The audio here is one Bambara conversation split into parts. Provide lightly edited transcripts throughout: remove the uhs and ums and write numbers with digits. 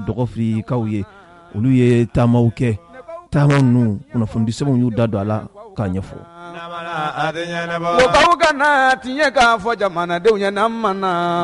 dɔgɔfiri kaw ye olu ye taamaw kɛ taamaw nu kunnafoni sɛbɛnw y'u da don a la k'a ɲɛfɔ ko aw kana tiɲɛ k'a fɔ jamanadenw ye n'an mana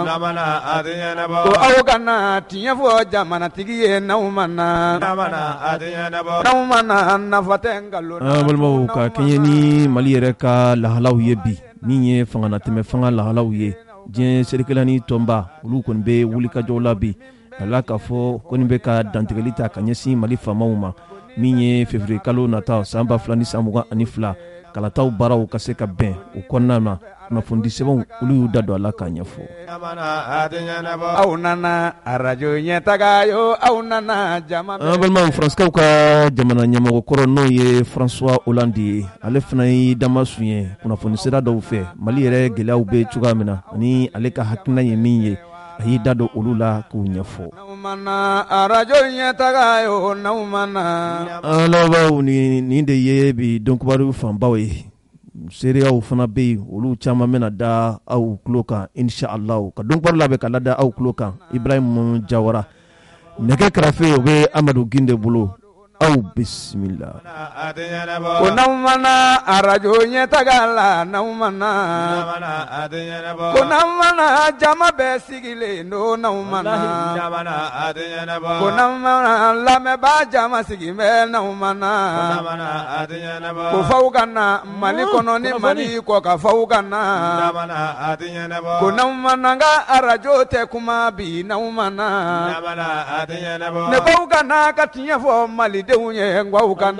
ko aw kana tiɲɛ fɔ jamanatigi ye n'aw mana n'aw mana nafa tɛ nkalon na balimaw ka kɛɲɛ ni Mali yɛrɛ ka lahalaw ye bi min ye fanganatɛmɛ fanga lahalaw ye diɲɛ serikɛla ni tɔnba olu kɔni bɛ wulikajɔw la bi ala k'a fɔ ko nin bɛ ka dantigɛli ta ka ɲɛsin Mali faamaw ma min ye février kalo nata san 2022 kalataw baaraw ka se ka bɛn o kɔnɔna na kunnafoni sɛbɛnw olu y'u da don a la k'a ɲɛfɔ aw nana radio ɲɛtaga yo aw nana jama balimaw faranskaw ka jamana ɲɛmɔgɔ kɔrɔ n'o ye François Hollande ye ale fana ye damasun ye kunnafoni sira dɔw fɛ Mali yɛrɛ gɛlɛyaw bɛ cogoya min na ani ale ka hakilina ye min ye a y'i da don olu la k'u ɲɛfɔ radio ɲɛtaga yo n'aw mana alabaw nin de ye bi dɔnkubariw fanbaw ye seereyaw fana bɛ yen olu caman bɛna da aw tulo kan inshallah ka dɔnkubari labɛn ka lada aw tulo kan Ibrahim Jawara nɛgɛ kɛrɛfɛ o bɛ Amadu Ginde bolo aw bisimila ko n'aw mana radio ɲɛtaga la n'aw mana ko n'aw mana jama bɛɛ sigilen don n'aw mana ko n'aw mana lamɛnbaa jama sigilen bɛ n'aw mana ko f'aw ka na Mali kɔnɔ ni Mali kɔ ka f'aw ka na ko n'aw mana n ka radio tɛ kuma bi n'aw mana ne k'aw ka na ka tiɲɛ fɔ Mali an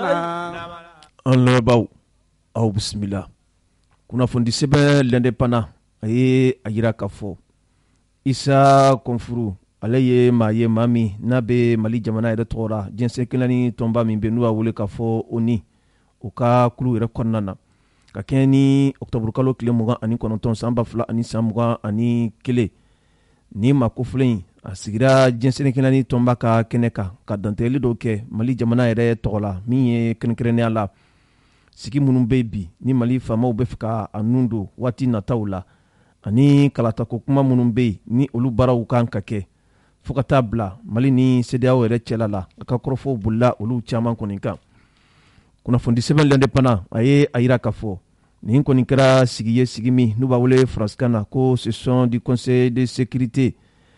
lamɛnbaaw aw bisimila kunnafoni sɛbɛn l'indépendant a ye a jira k'a fɔ Isa Kɔnfuru ale ye maa ye maa min n'a bɛ Mali jamana yɛrɛ tɔgɔ la diɲɛ serikɛla ni tɔnba min bɛ n'u b'a wele k'a fɔ ONU o ka kulu yɛrɛ kɔnɔna na ka kɛɲɛ ni octobre kalo tile 29 san 2021 ni ma kofɔlen a sigira diɲɛ serikɛla ni tɔnba ka kɛnɛ kan ka dantigɛli dɔw kɛ Mali jamana yɛrɛ tɔgɔ la min ye kɛrɛnkɛrɛnnenya la sigi minnu bɛ bi ni Mali faamaw bɛ fɛ ka a nun don waati nataw la ani kalatako kuma minnu bɛ yen ni olu baaraw kan ka kɛ fo ka taa bila Mali ni CEDEAO yɛrɛ cɛla la a ka kɔrɔfɔw bolila olu caman kɔni kan kunnafoni sɛbɛn l'indépendant a ye a jira k'a fɔ nin kɔni kɛra sigi ye sigi min n'u b'a wele faransikan na ko session du conseil de sécurité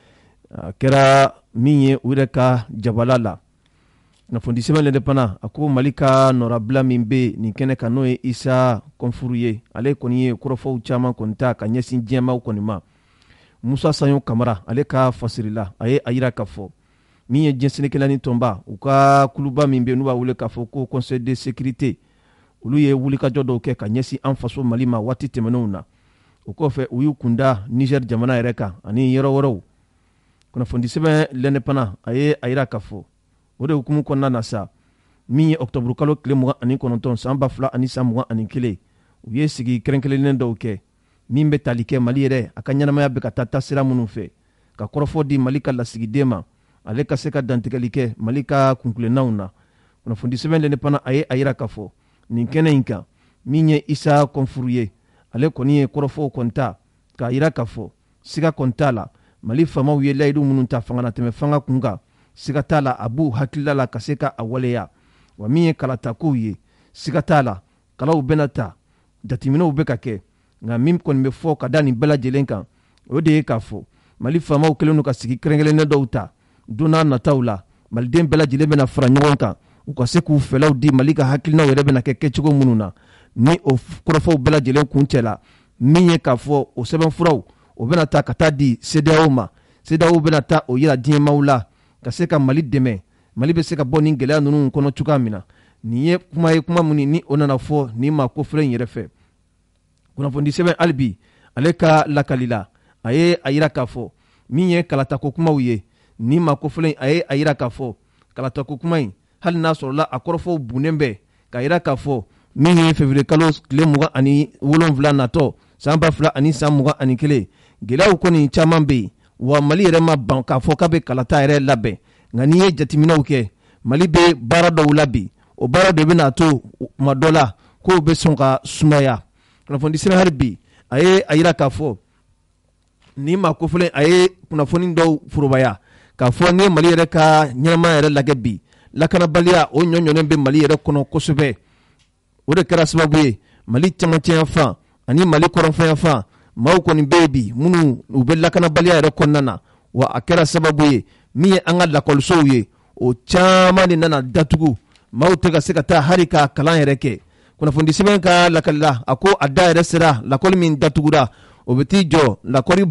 a kɛra min ye u yɛrɛ ka jabala la kunnafoni sɛbɛn l'indépendant a ko Mali ka nɔrabila min bɛ nin kɛnɛ kan n'o ye Isa Kɔnfuru ye ale kɔni ye kɔrɔfɔw caman kɔni ta ka ɲɛsin diɲɛmaw kɔni ma Musa Sayo Kamara ale ka fasirila a ye a jira k'a fɔ min ye diɲɛ sɛnɛkɛla ni tɔnba u ka kuluba min bɛ n'u b'a wele k'a fɔ ko conseil de sécurité olu ye wulikajɔ dɔw kɛ ka ɲɛsin an faso Mali ma waati tɛmɛnenw na o kɔfɛ u y'u kunda Niger jamana yɛrɛ kan ani yɔrɔ wɛrɛw kunnafoni sɛbɛn l'indépendant a ye a jira k'a fɔ o de hukumu kɔnɔna na sa min ye octobre kalo tile 29 san 2021 u ye sigi kɛrɛnkɛrɛnnen dɔw kɛ min bɛ tali kɛ Mali yɛrɛ a ka ɲɛnamaya bɛ ka taa taasira minnu fɛ ka kɔrɔfɔ di Mali ka lasigiden ma ale ka se ka dantigɛli kɛ Mali ka kuntilennanw na kunnafoni sɛbɛn l'indépendant a ye a jira k'a fɔ nin kɛnɛ in kan min ye Isa Kɔnfuru ye ale kɔni ye kɔrɔfɔw kɔni ta k'a jira k'a fɔ siga kɔni t'a la Mali faamaw ye layidu minnu ta fanganatɛmɛ fanga kun kan siga t'a la a b'u hakilila la ka se ka a waleya wa min ye kalatakow ye siga t'a la kalaw bɛna ta jateminɛw bɛ ka kɛ nka min kɔni bɛ fɔ ka da nin bɛɛ lajɛlen kan o de ye k'a fɔ Mali faamaw kɛlen don ka sigi kɛrɛnkɛrɛnnen dɔw ta don n'a nataw la maliden bɛɛ lajɛlen bɛna fara ɲɔgɔn kan u ka se k'u fɛlaw di Mali ka hakilinaw yɛrɛ bɛna kɛ kɛcogo minnu na ni o kɔrɔfɔw bɛɛ lajɛlen kun cɛ la min ye k'a fɔ o sɛbɛnfuraw o bɛna taa ka taa di CEDEAO ma CEDEAO bɛna taa o yira diɲɛmaw la ka se ka Mali dɛmɛ Mali bɛ se ka bɔ nin gɛlɛya ninnu kɔnɔ cogoya min na nin ye kuma minnu ni o nana fɔ nin ma kofɔlen in yɛrɛ fɛ kunnafoni sɛbɛn hali bi ale ka lakali la a ye a jira k'a fɔ min ye kalatako kumaw ye nin ma kofɔlen a ye a jira k'a fɔ kalatako kuma in hali n'a sɔrɔla a kɔrɔfɔw bunnen bɛ k'a jira k'a fɔ min ye février kalo tile 27 natɔ san 2021 gɛlɛyaw kɔni caman bɛ yen wa Mali yɛrɛ ma ban k'a fɔ k'a bɛ kalata yɛrɛ labɛn nka n'i ye jateminɛw kɛ Mali bɛ baara dɔw la bi o baara de bɛna to tuma dɔ la k'o bɛ sɔn ka sumaya kunnafoni sɛbɛn hali bi a ye a jira k'a fɔ nin ma kofɔlen a ye kunnafoni dɔw forobaya k'a fɔ ni Mali yɛrɛ ka ɲɛnama yɛrɛ lagɛ bi lakanabaliya o ɲɔɲɔnen bɛ Mali yɛrɛ kɔnɔ kosɛbɛ. O de kɛra sababu ye Mali camancɛya fan ani Mali kɔrɔnfɛya fan maaw kɔni bɛ bi minnu u bɛ lakanabaliya yɛrɛ kɔnɔna na, wa a kɛra sababu ye min ye an ka lakɔlisow ye o caman de nana datugu. Maaw tɛ ka se ka taa hali ka kalan yɛrɛ kɛ. Kunnafoni sɛbɛn ka lakalila a ko a da yɛrɛ sera lakɔli min datugura o bɛ t'i jɔ lakɔli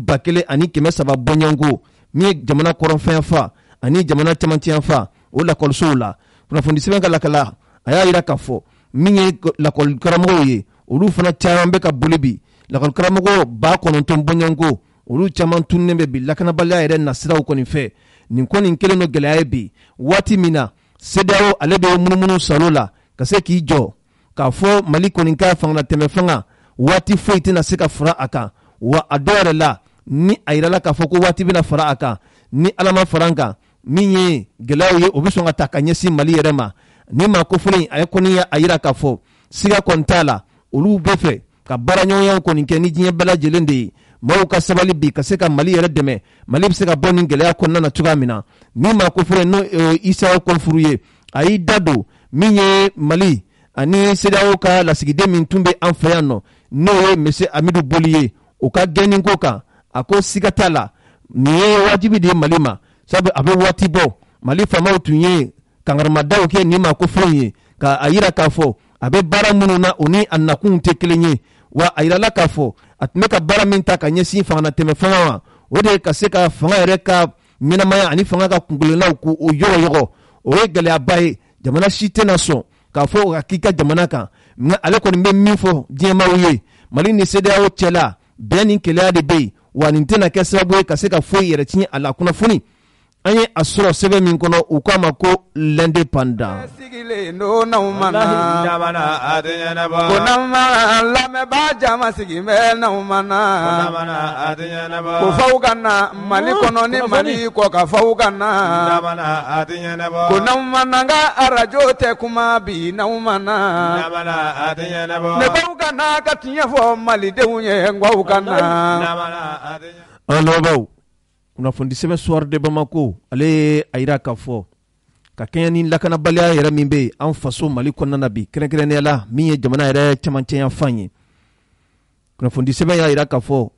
1300 bɔɲɔngo min ye jamana kɔrɔnfɛya fan ani jamana camancɛya fan o lakɔlisow la. Kunnafoni sɛbɛn ka lakala a y'a jira k'a fɔ min ye lakɔli karamɔgɔw ye olu fana caman bɛ ka boli bi. Lakɔli karamɔgɔ 9,000 bɔɲɔngo olu caman tunnen bɛ bi lakanabaliya yɛrɛ nasiraw kɔni fɛ. Nin kɔni kelen don gɛlɛya ye bi waati min na CEDEAO ale bɛ munumunu salo la ka se k'i jɔ k'a fɔ Mali kɔni ka fangatɛmɛ fanga waati foyi tɛna se ka fara a kan, wa a dɔw yɛrɛ la ni a yirala k'a fɔ ko waati bɛna fara a kan ni Ala ma fara an kan min ye gɛlɛyaw ye o bɛ sɔn ka ta ka ɲɛsin Mali yɛrɛ ma. Ni maa kofɔlen a ye kɔni a yira k'a fɔ siga kɔni t'a la olu bɛ fɛ ka baaraɲɔgɔnya kɔni kɛ ni diɲɛ bɛɛ lajɛlen de ye. Maaw ka sabali bi ka se ka Mali yɛrɛ dɛmɛ. Mali bɛ se ka bɔ nin gɛlɛya kɔnɔna na cogoya min na. Ni maa kofɔlen n'o Isa Kɔnfuru ye a y'i da don min ye Mali ani CEDEAO ka lasigiden min tun bɛ an fɛ yan nɔ n'o ye Monsieur Amidou Boli ye o ka gɛnni ko kan a ko siga t'a la nin ye wajibi de ye Mali ma sabu a bɛ waati bɔ Mali faamaw tun ye kangarimadaw kɛ nin maa kofɔlen ye k'a yira k'a fɔ a bɛ baara minnu na o ni a nakun tɛ kelen ye, wa a yirala k'a fɔ a tun bɛ ka baara min ta ka ɲɛsin fangatɛmɛ fanga ma o de ye ka se ka fanga yɛrɛ ka ɲɛnamaya ani fanga ka kungilennaw k'o yɔgɔyɔgɔ. O ye gɛlɛyaba ye jamana si tɛna sɔn k'a fɔ o ka k'i ka jamana kan. Nka ale kɔni bɛ min fɔ diɲɛmaaw ye Mali ni CEDEAO cɛla bɛn ni kɛlɛya de bɛ yen, wa nin tɛna kɛ sababu ye ka se ka foyi yɛrɛ tiɲɛ a la. Kunnafoni an ye a sɔrɔ sɛbɛn min kɔnɔ u k'a ma ko l'indépendant. sigilen do n'aw mana jamana a tɛ ɲɛnabɔ ko n'aw mana lamɛnbaa jama sigi bɛ n'aw mana a tɛ ɲɛnabɔ ko f'aw ka na Mali kɔnɔ ni Mali kɔ ka f'aw ka na jamana a tɛ ɲɛnabɔ ko n'aw mana n ka arajo tɛ kuma bi n'aw mana jamana a tɛ ɲɛnabɔ ne b'aw ka na ka tiɲɛ fɔ Malidenw ye n k'aw ka na jamana a tɛ ɲɛnabɔ. An lamɛnbaaw, kunnafoni sɛbɛn Soir de Bamako ale a yira k'a fɔ ka kɛɲɛ ni lakanabaliya yɛrɛ min bɛ yen an faso Mali kɔnɔna na bi kɛrɛnkɛrɛnnenya la min ye jamana yɛrɛ camancɛya fan ye. Kunnafoni sɛbɛn y'a yira k'a fɔ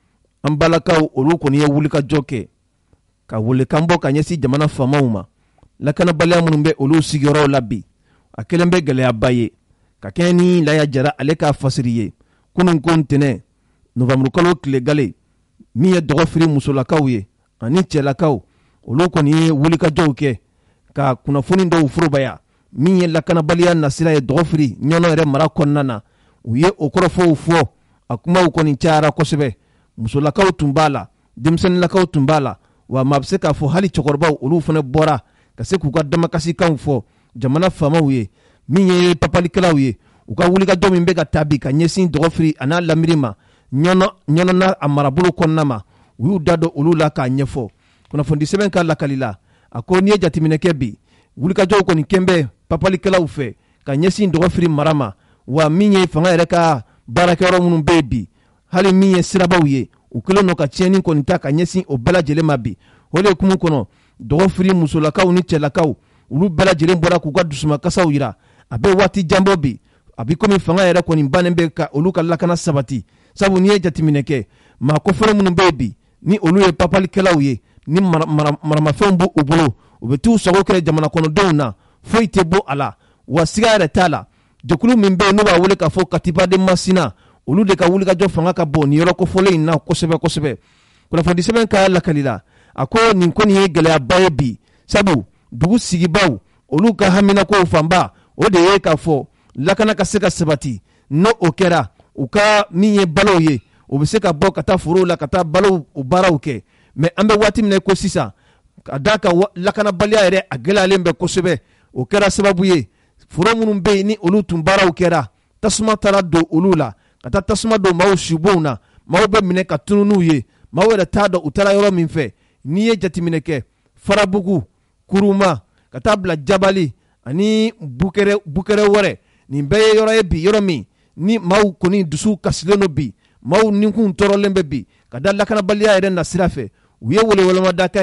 an balakaw olu kɔni ye wulikajɔ kɛ ka welekan bɔ ka ɲɛsin jamana faamaw ma. Lakanabaliya minnu bɛ olu sigiyɔrɔw la bi a kɛlen bɛ gɛlɛyaba ye ka kɛɲɛ ni Laya Jara ale k'a fasiri ye kunun ko ntɛnɛn Novembre kalo tile gale min ye dɔgɔfiri musolakaw ye ani cɛlakaw olu kɔni ye wulikajɔw kɛ ka kunnafoni dɔw forobaya min ye lakanabaliya nasira ye dɔgɔfiri ɲɔnɔ yɛrɛ mara kɔnɔna na. U ye o kɔrɔfɔw fɔ a kumaw kɔni cayara kosɛbɛ. Musolakaw tun b'a la, denmisɛnninlakaw tun b'a la, wa maa bɛ se k'a fɔ hali cɛkɔrɔbaw olu fana bɔra ka se k'u ka damakasikanw fɔ jamana faamaw ye min ye papalikɛlaw ye. U ka wulikajɔ min bɛ ka taa bi ka ɲɛsin dɔgɔfiri a n'a lamiri ma ɲɔnɔ n'a a marabolo kɔnɔna ma u y'u da don olu la k'a ɲɛfɔ. Kunnafoni sɛbɛn ka lakalila a ko n'i ye jateminɛ kɛ bi wulikajɔw kɔni kɛn bɛ papalikɛlaw fɛ ka ɲɛsin dɔgɔfiri mara ma, wa min ye fanga yɛrɛ ka baarakɛyɔrɔ minnu bɛ bi hali min ye sirabaw ye u kɛlen don ka tiɲɛni kɔni ta ka ɲɛsin o bɛɛ lajɛlen ma bi. O de hukumu kɔnɔ dɔgɔfiri musolakaw ni cɛlakaw olu bɛɛ lajɛlen bɔra k'u ka dusumakasaw yira. A bɛ waati janbɔ bi a bɛ komi fanga yɛrɛ kɔni bannen bɛ ka olu ka lakana sabati, sabu n'i ye jateminɛ kɛ maa kofɔlen minnu bɛ bi ni olu ye papalikɛlaw ye ni maramafɛnw b'u bolo u bɛ t'u sago kɛ jamana kɔnɔdenw na foyi tɛ bɔ a la, wa siga yɛrɛ t'a la. Jɛkulu min bɛ yen n'u b'a wele k'a fɔ Katiba de Masina olu de ka wulikajɔ fanga ka bon nin yɔrɔ kofɔlen in na kosɛbɛ kosɛbɛ. Kunnafoni sɛbɛn ka lakalila a ko nin kɔni ye gɛlɛyaba ye bi, sabu dugu sigibaw olu ka haminakow fanba o de ye k'a fɔ lakana ka se ka sabati. N'o o kɛra u ka min ye balow ye o bɛ se ka bɔ ka taa forow la ka taa balow o baaraw kɛ. Mais an bɛ waati min ko sisan ka d'a ka lakanabaliya yɛrɛ a gɛlɛyalen bɛ kosɛbɛ. O kɛra sababu ye foro minnu bɛ yen ni olu tun baaraw kɛra tasuma taara don olu la ka taa tasuma don maaw subonw na, maaw bɛ minɛ ka tunu n'u ye, maaw yɛrɛ t'a dɔn u taara yɔrɔ min fɛ. N'i ye jateminɛ kɛ Farabugu, Kuruma ka taa bila Jabali ani Bukɛrɛ wɛrɛ nin bɛɛ ye yɔrɔ ye bi yɔrɔ min ni maaw kɔni dusu kasilen don bi, maaw ninkun tɔɔrɔlen bɛ bi ka da lakanabaliya yɛrɛ na sira fɛ. U ye welewɛlemada kɛ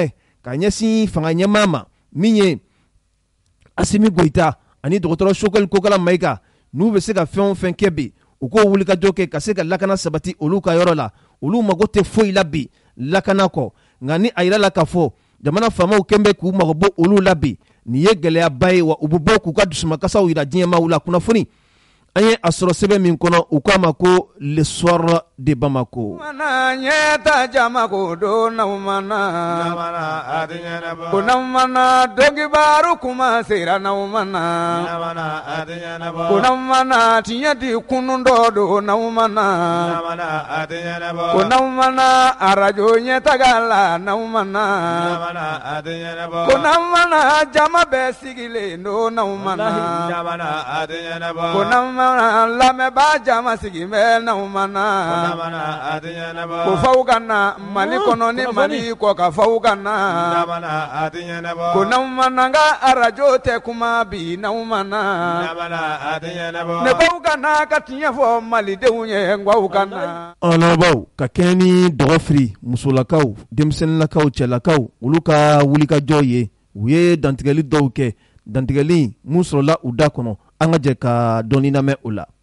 ka ɲɛsin fanga ɲɛmaa ma min ye Asimi Goita ani dɔgɔtɔrɔ Sokɛli Kokala Mayiga n'u bɛ se ka fɛn o fɛn kɛ bi u k'o wulikajɔ kɛ ka se ka lakana sabati olu ka yɔrɔ la olu mago tɛ foyi la bi lakana kɔ nka ni a yira la k'a fɔ jamana faamaw kɛn bɛ k'u mago bɔ olu la bi nin ye gɛlɛyaba ye wa u bɛ bɔ k'u ka dusumakasaw yira diɲɛmaaw la kunnafoni an ye a sɔrɔ sɛbɛn min kɔnɔ u k'a ma ko le soir de Bamako. Mana ɲɛta jama ko don n'aw mana ko n'aw mana dɔnkibaru kuma sera n'aw mana ko n'aw mana tiɲɛ di kunun dɔ don n'aw mana ko n'aw mana arajo ɲɛtaga la n'aw mana ko n'aw mana jama bɛɛ sigilen don n'aw mana ko n'aw mana lamɛnbaa jama sigi bɛ n'aw mana ko faw ka na Mali kɔnɔ ni Mali kɔ ka faw ka na ko n'aw mana ka arajo tɛ kuma bi n'aw mana ne baw ka na ka tiɲɛ fɔ malidenw ye ngwaw ka na ɔlɔbaw ka kɛɲɛ ni dɔgɔfiri musolakaw denmisɛnninlakaw cɛlakaw olu ka wulikajɔ ye u ye dantigɛli dɔw kɛ dantigɛli mun sɔrɔla u da kɔnɔ an ka jɛ ka dɔɔni lamɛn o la.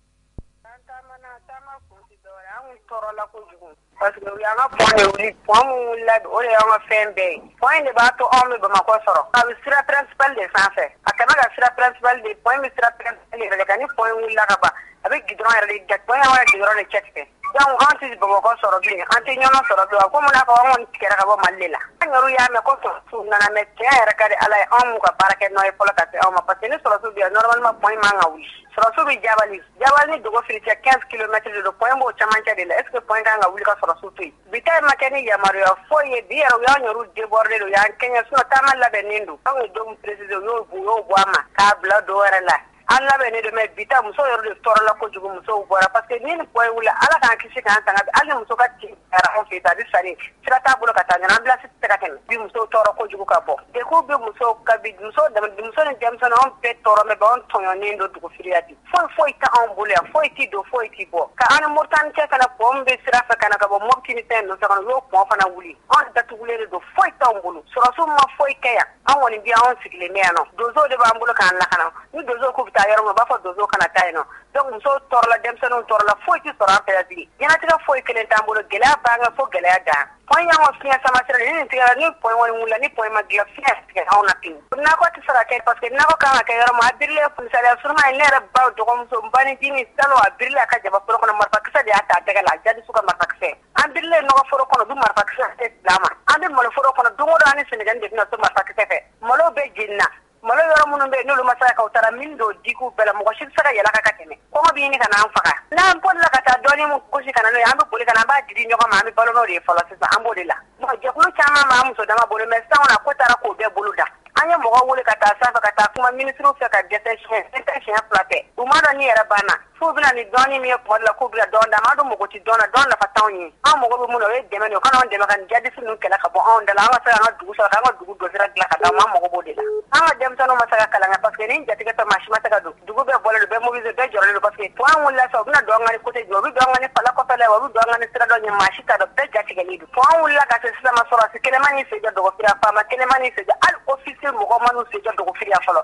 Parce que we are not point led or young fan bay. Point about to all the Bamakosoro. I will see a principal de Sanfe. I cannot see a principal de point Mr. Principal. I can point with Lagaba. A big drawing get point out the check. Young aunties Bamakosoro, Antonio Soro, Comuna for one Keraba Malilla. And Yama Koto, Nana Metcare, Ally Omuka Paraket Noy Polaka, but in this also be a normal point man wish. Sorosubi Javali do go finish 15 kilometers to the point where Chamancha de Esque Point and a Wilka Sorosupi. Bita Makani Yamario, 4 years, dear, your root de Bordeaux, and Kenya, so Tamala Benindu. I will do President Obama, Cabla Dorella. Allah bene de me bita muso yoro de torola ko jugu muso bora parce que ni poy wala ala kan kisi kan tanga ala muso ka ti ara on fita di sari sirata bulo ka tanga ambla sit ka ken bi muso toro ko jugu ka bo de ko bi muso ka bi muso de muso ne jamson on pe toro me bon tonyo ni ndo dugo firiati fo ita on bule fo iti do fo iti bo ka an mortan ke kala bombe sira fa kana ka bo mokti ni ten no sa kan yo ko fa na wuli on datu wule do fo ita on bulu so rasul ma fo ikaya an woni bi an sikile me ano dozo de ba ambulo kan la kana ni dozo ko yaro ma ba fa dozo kana tayno donc muso torla demsano torla foyti sora pedi yana tiga foy kelen tambulo gela banga fo gela da point yango fiya sama sere ni tiga ni point woni mula ni point ma gela fiya tiga awna tin na ko ti sara kay parce que na ko kama kay yaro ma birle fu sala surma ne ra ba do ko muso mbani dimi salo a birle ka jaba foro kono marfa kisa de ata daga la jadi suka marfa kise an birle no ko foro kono du marfa kisa te lama an mo foro kono du mo do ani senegal de na so marfa kise fe molo be jinna malo yoro munun be nulu masaka ka utara min do diku bela mo shi saka yala ka katene ko ma bi ni kana amfaka na ampo la kata doni mu ko shi kana no ambe boli kana ba didi nyoko ma ambe balo no re folo sisa ambo de la mo je ko chama ma mu so dama bolo me sa ona ko tara ko be bolu da anya mo ko wole kata sa kata kuma ministru fe ka gete shi plate umara ni era bana fu bina ni doni mi ko la ko bla donda ma do mo ko ti dona don la fatawni am mo ko mu no e deme no kana on deme kan jadi sunu kala ka bo on da la ma sa na dugu sa ka dugu do sira la ka ma mo ko bo de la tano masaka kalanga parce que ni jati ka mashi mata ka dugu be bole be mo bize be jorole parce que to an wala so na do ngani kote do bi do ngani pala ko pala wa do ngani sira do ni mashi ka do be jati ga ni do to an wala ka se sama sora se kele mani se do ko fira fama kele mani se al officier mo ko manu se do ko fira falo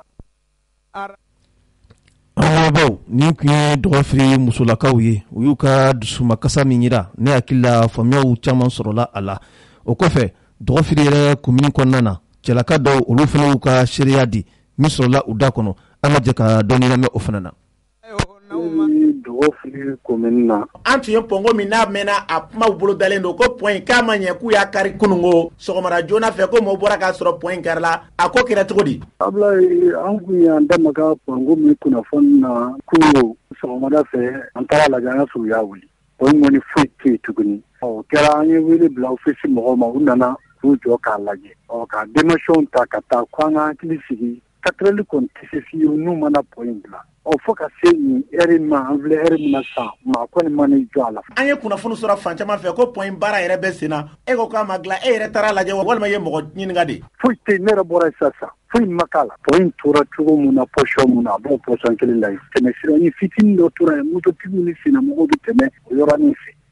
baw ni kun ye dɔgɔfiri musolakaw ye u y'u ka dusumakasa min yira ne hakilila faamuyaw caman sɔrɔla a la o kɔfɛ dɔgɔfiri yɛrɛ kumuni kɔnɔna na cɛlaka dɔw olu fana y'u ka seereya di min sɔrɔla u da kɔnɔ an ka jɛ ka dɔɔni lamɛn o fana na. dɔgɔfiri komini na. an tun ye pɔngo min n'a mɛnna a kumaw bolo dalen don ko pɔn in k'a ma ɲɛ k'u y'a kari kunungo sɔgɔmada joona fɛ ko mɔgɔw bɔra k'a sɔrɔ pɔn in karila a ko kɛra cogo di. abulayi an kun y'an dama ka pɔngo min kunnafoni na kunungo sɔgɔmada fɛ an taara lajɛ an ka sugu y'a wuli o in kɔni foyi tɛ yen tuguni o kɛra an ye wele bila ofisi mɔgɔw ma u nana k'u jɔ k'a lajɛ ka démission ta ka taa ko an ka hakili sigi 4 kɔni tɛ se fiyewu n'u mana pɔn in bila fo ka se nin ɛri ma an filɛ ɛri min na sisan maa kɔni ma n'i jɔ a la. an ye kunnafoni sɔrɔ fan caman fɛ ko pɔn in baara yɛrɛ bɛ sen na e ko k'a ma dilan e yɛrɛ taara lajɛ walima ye mɔgɔ ɲininka de. foyi tɛ yen ne yɛrɛ bɔra sisan foyi ma k'a la pɔn in tora cogo mun na pɔsiyɔn mun na a b'o pɔsiyɔn kelen la yen tɛmɛ sira ni fitinin dɔ tora yen mototigiw ni sennamɔgɔw bɛ tɛmɛ o yɔrɔnin fɛ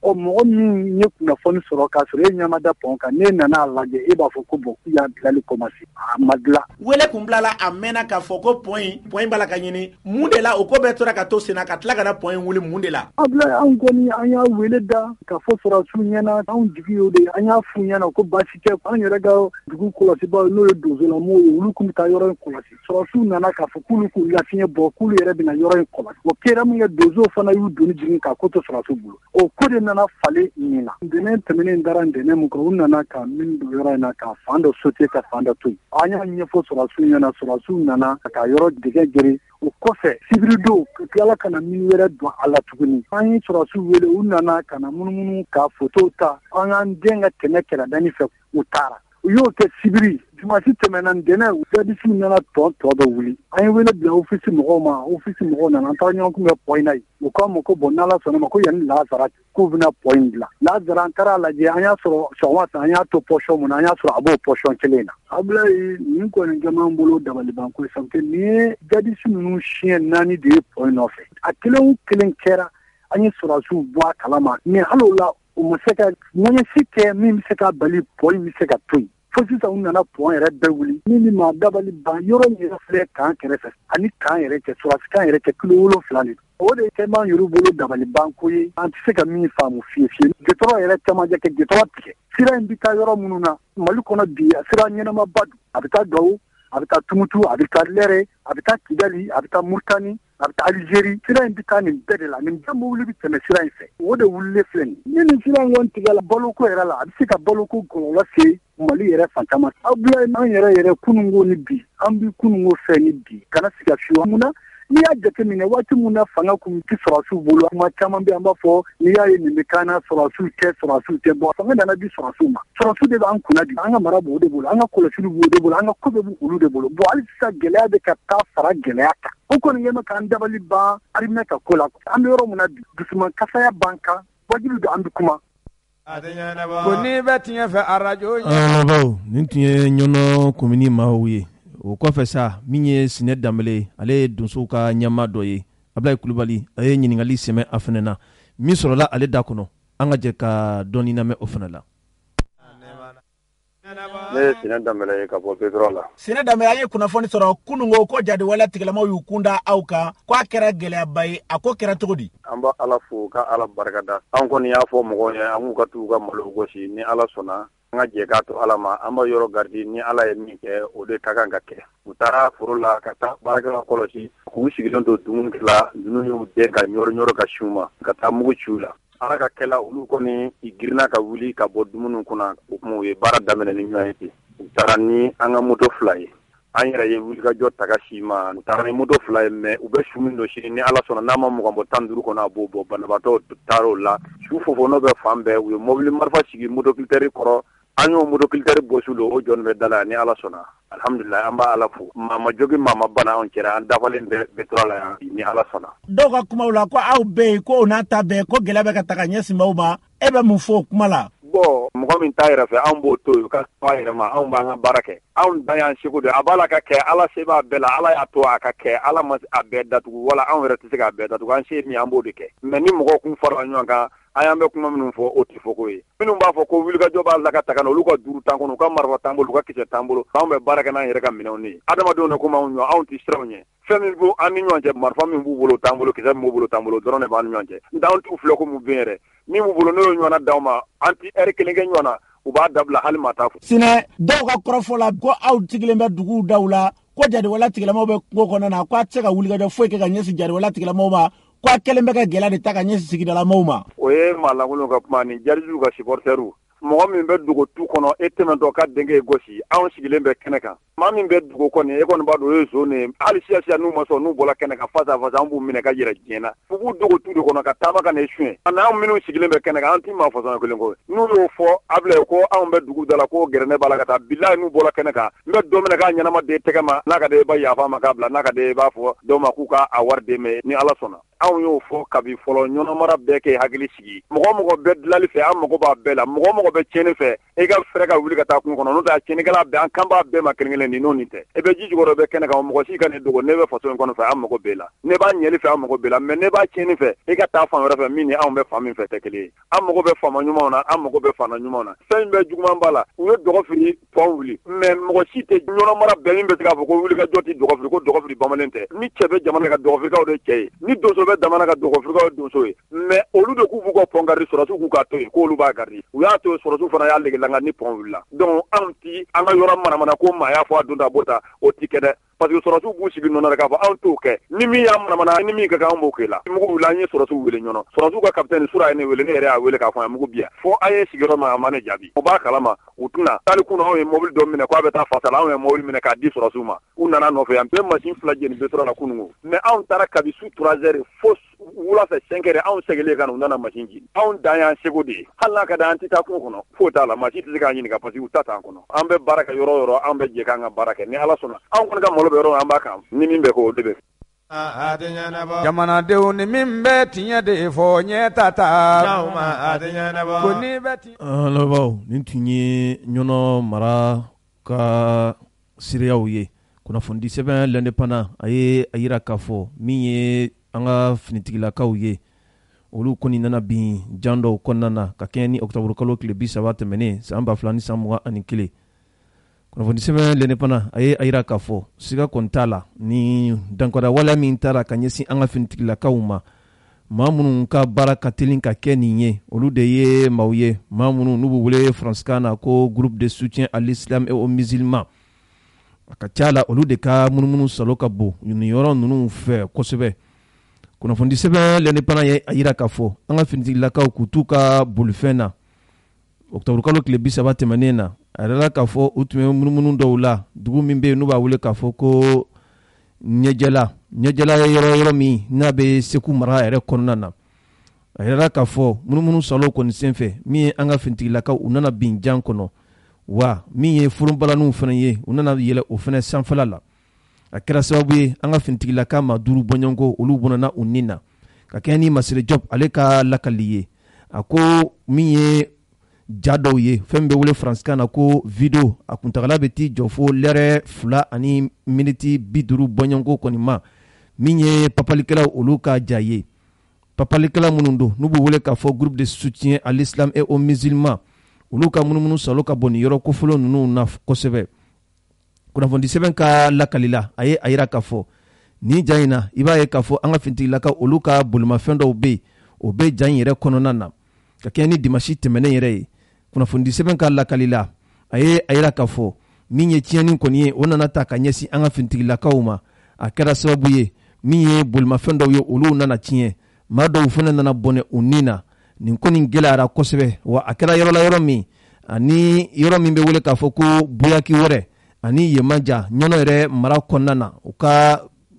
o mɔgɔ min ye kunnafoni sɔrɔ k'a sɔrɔ e ɲama da pɔn kan ne nana lajɛ e b'a fɔ ko bon k'u y'a dilali commencé a ma dilan wele kun bilala a mɛnna k'a fɔ ko point b'a la ka ɲini mun de la o ko bɛɛ tora ka to senna ka tila ka na point wuli mun de la Ablaye an kɔni an y'a wele da ka fɔ sɔrɔsiw ɲɛna anw jigi y'o de an y'a f'u ɲɛna ko baasi tɛ an yɛrɛ ka dugu kɔlɔsibaw n'o ye donsolamɔgɔw ye olu kun bɛ taa yɔrɔ in kɔlɔsi sɔrɔsiw nana k'a fɔ k'ulu k'u lafiɲɛ bɔ k'ulu yɛrɛ bɛna yɔrɔ in kɔlɔsi o kɛra min kɛ donsow fana y'u doni jigin k'a ko to sɔrɔsiw bolo o ko de nana falen nin na ntɛnɛn tɛmɛnen dara ntɛnɛn mun kan u nana ka min don yɔrɔ in na ka fan dɔ sauter ka fan dɔ to yen an y'a ɲɛfɔ sɔrɔsiw ɲɛna sɔrɔsiw nana ka yɔrɔ dɛgɛ gere o kɔfɛ sibirido ka tila ka na min wɛrɛ don a la tuguni an ye sɔrɔsiw wele u nana ka na munumunu ka foto ta an k'an den ka tɛmɛ kɛrɛdani fɛ u taara u y'o kɛ sibiri dimanche tɛmɛna ntɛnɛn gadisiw nana tɔ dɔ wuli an ye wele bila ofisi mɔgɔw ma ofisi mɔgɔw nana an taara ɲɔgɔn kun bɛ pɔyin na yen u k'a ma ko bon n'ala sɔnna ma ko yanni lazara k'u bɛna pɔyin dilan lazara an taara lajɛ an y'a sɔrɔ sɔgɔma fɛ an y'a to pɔsɔn mun na an y'a sɔrɔ a b'o pɔsɔn kelen na Ablaye nin kɔni kɛ m'an bolo dabalibanko ye sabu nin ye gadisi ninnu siɲɛ 4 de ye pɔyin nɔfɛ a kelen o kelen kɛra an ye sɔrɔsiw bɔ a kalama mais hali o la u ma se ka ɲɛɲɛsi kɛ min bɛ se ka bali pɔyin bɛ se ka to yen fo sisan u nana pɔn yɛrɛ bɛɛ wuli min bɛ maa dabali ban yɔrɔ min yɛrɛ filɛ kan kɛrɛfɛ ani kan yɛrɛ cɛ sɔrɔsi kan yɛrɛ cɛ kilo 7 de o de kɛ m'an yɛrɛ bolo dabali banko ye an tɛ se ka min faamu fiyewu gitɔrɔ yɛrɛ camancɛ kɛ gitɔrɔ tigɛ sira in bɛ taa yɔrɔ minnu na Mali kɔnɔ bi sira ɲɛnamaba don a bɛ taa Gawo a bɛ taa Tumutu a bɛ taa Lɛrɛ a bɛ taa Kidali a bɛ taa Murutani a bɛ taa Alizeri sira in bɛ taa nin bɛɛ de la nin bɛɛ mobili bɛ tɛmɛ sira in fɛ o de wulilen filɛ nin ye nin sira in kɔni tigɛla baloko yɛrɛ la a bɛ se ka baloko kɔlɔlɔ se Mali yɛrɛ fan caman Ablaye an yɛrɛ kununko ni bi an bɛ kununko fɛ ni bi kana siga fiyewu mun na n'i y'a jateminɛ waati mun na fanga kun tɛ sɔrɔsiw bolo kuma caman bɛ an b'a fɔ n'i y'a ye nin bɛ k'an na sɔrɔsiw tɛ bɔ fanga nana di sɔrɔsiw ma sɔrɔsiw de b'an kunna bi an ka mara b'o de bolo an ka kɔlɔsili b'o de bolo an ka ko bɛɛ b' olu de bolo bon hali sisan gɛlɛya bɛ ka taa fara gɛlɛya kan o kɔni kɛ mɛ k'an dabali ban arimɛ ka ko la an bɛ yɔrɔ mun na bi dusuman kasaya b'an kan wajibi don an bɛ kuma ko n'i bɛ tiɲɛ fɛ arajo ɲɛ nin tun ye ɲɔnɔ komini maaw ye o kɔfɛ sa min ye Sinɛ Danbele ale ye donsow ka ɲɛma dɔ ye Ablaye Kulubali a ye ɲininkali sɛmɛ a fana na min sɔrɔla ale da kɔnɔ an ka jɛ ka dɔɔni lamɛn o fana la ne ye Sinɛ Danbele ye ka bɔ Pétrole la Sinɛ Danbele an ye kunnafoni sɔrɔ kunungo ko jadiwala tigilamaw y'u kunda aw kan k'a kɛra gɛlɛyaba ye a ko kɛra cogo di an b'a Ala fo ka Ala barikada an kɔni y'a fɔ mɔgɔw ye an k'u ka t'u ka malo gosi ni Ala sɔnna an ka jɛ k'a to Ala ma an b'a yɔrɔ gardi ni Ala ye min kɛ o de ka kan ka kɛ u taara foro la ka taa baarakɛlaw kɔlɔsi k'u sigilen to dumuni la ninnu y'u den ka ɲɔrɔ ka siw ma ka taa mugu ciw la Ala ka kɛla olu kɔni i girinna ka wuli ka bɔ dumuni kunna o kuma u ye baara daminɛ ni ɲɔgɔn ye ten u taara ni an ka moto 2 ye an yɛrɛ ye wulikajɔ ta ka si ma u taara ni moto 2 ye mais u bɛ su min dɔ sini ni Ala sɔnna n'a ma mugan bɔ 15 kɔnɔ a b'o bɔ banabaatɔw taara o la su fofo n'o bɛ fan bɛɛ u ye mobili marifa sigi motocultère kɔrɔ an y'o motocultère bɔsi lo o jɔn bɛ da la ni Ala sɔnna alhamdulillah an b'a Ala fo maa ma jogi maa ma bana anw cɛra an dafalen bɛ Pétrole la yan ni Ala sɔnna dɔw ka kumaw la ko aw bɛɛ ye ko n'a ta bɛɛ ko gɛlɛya bɛ ka ta ka ɲɛsin maaw ma e bɛ mun fɔ o kuma la bon mɔgɔ min t'a yɛrɛ fɛ anw b'o to yen ka to a yɛrɛ ma anw b'an ka baara kɛ anw dan y'an seko de a b'a la ka kɛ Ala se b'a bɛɛ la Ala y'a to a ka kɛ Ala ma a bɛɛ datugu wala anw yɛrɛ tɛ se k'a bɛɛ datugu an se min an b'o de kɛ mais ni mɔgɔw kun farala ɲɔgɔn kan an y'an bɛ kuma minnu fɔ o tɛ fɔ ko ye minnu b'a fɔ ko wulikajɔ b'a la ka ta ka na olu ka duuru t'an kɔnɔ u ka marifa t'an bolo u ka kisɛ t'an bolo anw bɛ baara kɛ n'an yɛrɛ ka minɛnw de ye adamadenw de komi anw ɲɔgɔn anw tɛ siranw ɲɛ fɛn min b'u an ni ɲɔgɔn cɛ marifa min b'u bolo t'an bolo kisɛ min b'u bolo t'an bolo dɔrɔn de b'an ni ɲɔgɔn cɛ n'o anw t'u filɛ ko mun bɛ yɛrɛ min b'u bolo n'o ye ɲɔgɔnna d'aw ma an tɛ heure kelen kɛ ɲɔgɔn na u b'a dabila hali maa t'a fɔ Sinɛ dɔw ka kɔrɔfɔ la ko aw sigilen bɛ duguw daw la ko jadiwala tigilamaw bɛ kungo kɔnɔ na ko a tɛ se ka wulikajɔ foyi kɛ ka ɲɛsin jadiwala tigilamaw ma ko a kɛlen bɛ ka gɛlɛya de ta ka ɲɛsin sigidalamaw ma o ye maa lankolon ka kuma ni jaridiw ka supporters mɔgɔ min bɛ dogo tu kɔnɔ e tɛmɛtɔ ka denkɛ ye gosi anw sigilen bɛ kɛnɛ kan maa min bɛ dogo kɔni e kɔni b'a dɔn o ye zone ye hali siya n'u ma sɔn n'u bɔra kɛnɛ kan fasa an b'u minɛ ka yɛrɛ diɲɛ na u b'u dogo tu de kɔnɔ ka taama ka na e suɲɛ anw minnu sigilen bɛ kɛnɛ kan an t'i maa fasɔn kelen ko n'u y'o fɔ Ablaye ko anw bɛ dugu da la ko gɛrɛnɛ b'a la ka taa bilahi n'u bɔra kɛnɛ kan n bɛ don minɛ k'a ɲɛnama den tɛgɛ ma n'a ka den i b'a yafa ma k'a bila n'a ka den i b'a fɔ dɔw ma k'u ka a wari d'e ma ni Ala sɔnna anw y'o fɔ kabi fɔlɔ ɲɔnɔmara bɛɛ kɛ hakili sigi mɔgɔ bɛ dilali fɛ an mago b'a bɛɛ la mɔgɔ bɛ tiɲɛni fɛ e ka fɛrɛ ka wuli ka taa kungo kɔnɔ n'o tɛ tiɲɛnikɛla bɛɛ an kan b'a bɛɛ ma kelen-kelen ni n'o nin tɛ e bɛ ji jukɔrɔ bɛ kɛnɛ kan mɔgɔ si ka nin dogo ne bɛ faso in kɔnɔ fɛ an mago b'e la ne b'a ɲɛli fɛ an mago b'e la mais ne b'a tiɲɛni fɛ e ka taa fan wɛrɛ fɛ min ni anw bɛ fan min fɛ tɛ kelen ye an mago bɛ faama ɲumanw na an mago bɛ fana ɲumanw na fɛn bɛɛ juguman b'a la u ye dɔgɔfiri tɔn wuli mais mɔgɔ si tɛ ɲɔnɔmara bɛɛ min bɛ se k'a fɔ ko wuli ka jɔ ti dɔgɔfiri ko dɔgɔfiri bamanen tɛ ni cɛ bɛ jamana ka dɔgɔfirikaw de cɛ ye ni donso bɛ jamana ka dɔgɔfirikaw ye donso ye mais olu de k'u b'u ka pɔn gardi sɔrɔsiw k'u k'a to yen k'olu b'a gardi u y'a to sɔrɔsiw fana y'a lege langa ni pɔn wulila donc anw ti an ka yɔrɔ manamana ko maa y'a fɔ a don ta bɔ ta o ti kɛ dɛ parce que sɔrɔsiw b'u sigi nɔ na k'a fɔ anw t'o kɛ ni min y'a manamana ni min ka kan an b'o kɛ la mugu wuli an ye sɔrɔsiw wele ɲɔnɔ sɔrɔsiw ka kapitɛni Sura ye ne wele ne yɛrɛ y'a wele k'a fɔ a mugu biya fo a ye sigiyɔrɔ ma a ma ne jaabi o b'a kalama u tɛna tali kunna anw ye mobili dɔ minɛ k'a bɛ taa fasala anw ye mobili minɛ k'a di sɔrɔsiw ma u nana nɔfɛ yan bɛɛ machine 2 jeni bétɔrɔ la kunungo mais anw taara kabi su 3 heures fo wula fɛ 5 heures anw seginnen ka na u nana machine jeni anw dan y'an seko de ye hali n'a ka da an tɛ taa kungo kɔnɔ foyi t'a la machine tɛ se k'an ɲininka parce que u ta t'an kɔnɔ an bɛ baara kɛ yɔrɔ o yɔrɔ an bɛ jɛ k'an ka baara kɛ ni Ala sɔnna anw kɔni ka malo bɛ yɔrɔ an b'a kan ni min bɛ k'o de bɛ jamanadenw ni min bɛ tiɲɛ de fɔ ɲɛ ta ko ni bɛ labaw nin tun ye ɲɔnɔ mara ka seereyaw ye kunnafoni sɛbɛn l'indépendant a ye a yira k'a fɔ min ye an ka finitigilakaw ye olu kɔni nana bin jan dɔw kɔnɔna na ka kɛɲɛ ni octobre kalo tile 30 tɛmɛnen san 2021 kunnafoni sɛbɛn l'indépendant a ye a yira k'a fɔ siga kɔni t'a la ni dankɔrɔ waleya min taara ka ɲɛsin an ka finitigilakaw ma maa minnu ka baara ka teli ka kɛ nin ye olu de ye maaw ye maa minnu n'u bɛ wele faransikan na ko groupe de soutien à l'islam et aux musulmans a ka ca la olu de ka munumunu salo ka bon nin yɔrɔ ninnu fɛ kosɛbɛ kunnafoni sɛbɛn l'indépendant ye a yira k'a fɔ an ka finitigilakaw k'u t'u ka bolifɛn na octobre kalo tile 30 tɛmɛnen na a yɛrɛ la k'a fɔ u tun bɛ munumunu dɔw la dugu min bɛ yen n'u b'a wele k'a fɔ ko ɲɛjɛla ye yɔrɔ min n'a bɛ Segu mara yɛrɛ kɔnɔna na a yɛrɛ la k'a fɔ munumunu salo kɔni senfɛ min ye an ka finitigilakaw u nana bin jan kɔnɔ wa min ye furunbalaniw fana ye u nana yɛlɛ o fana sanfɛla la a kɛra sababu ye an ka finitigilaka ma 5 bɔɲɔgɔnko olu bɔnna u nin na ka kɛ ni Masire Diop ale ka lakali ye a ko min ye ja dɔw ye fɛn bɛ wele faransikan na ko video a kuntagala bɛ ti jɔ fo lɛrɛ 2 ani miniti 50 bɔɲɔgɔnko kɔni ma min ye papalikɛlaw olu ka ja ye papalikɛla minnu don n'u bɛ wele k'a fɔ groupe de soutien à l'islam et aux musulmans olu ka munumunu salo ka bɔ nin yɔrɔ kofɔlɔ ninnu na kosɛbɛ kunnafoni sɛbɛn ka lakalila a ye a yira k'a fɔ nin ja in na i b'a ye k'a fɔ an ka finitigilaka olu ka bolimafɛn dɔw bɛ yen o bɛ ja in yɛrɛ kɔnɔna na ka kɛ ni dimanche tɛmɛnen yɛrɛ ye kunnafoni sɛbɛn ka lakalila a ye a yira k'a fɔ min ye tiɲɛni kɔni ye o nana ta ka ɲɛsin an ka finitigilakaw ma a kɛra sababu ye min ye bolimafɛn dɔw ye olu nana tiɲɛ maa dɔw fana nana bɔnɛ u nin na nin kɔni gɛlɛyara kosɛbɛ wa a kɛra yɔrɔ la yɔrɔ min ani yɔrɔ min bɛ wele k'a fɔ ko buyaki wɛrɛ ani Yemaja ɲɔnɔ yɛrɛ mara kɔnɔna na u ka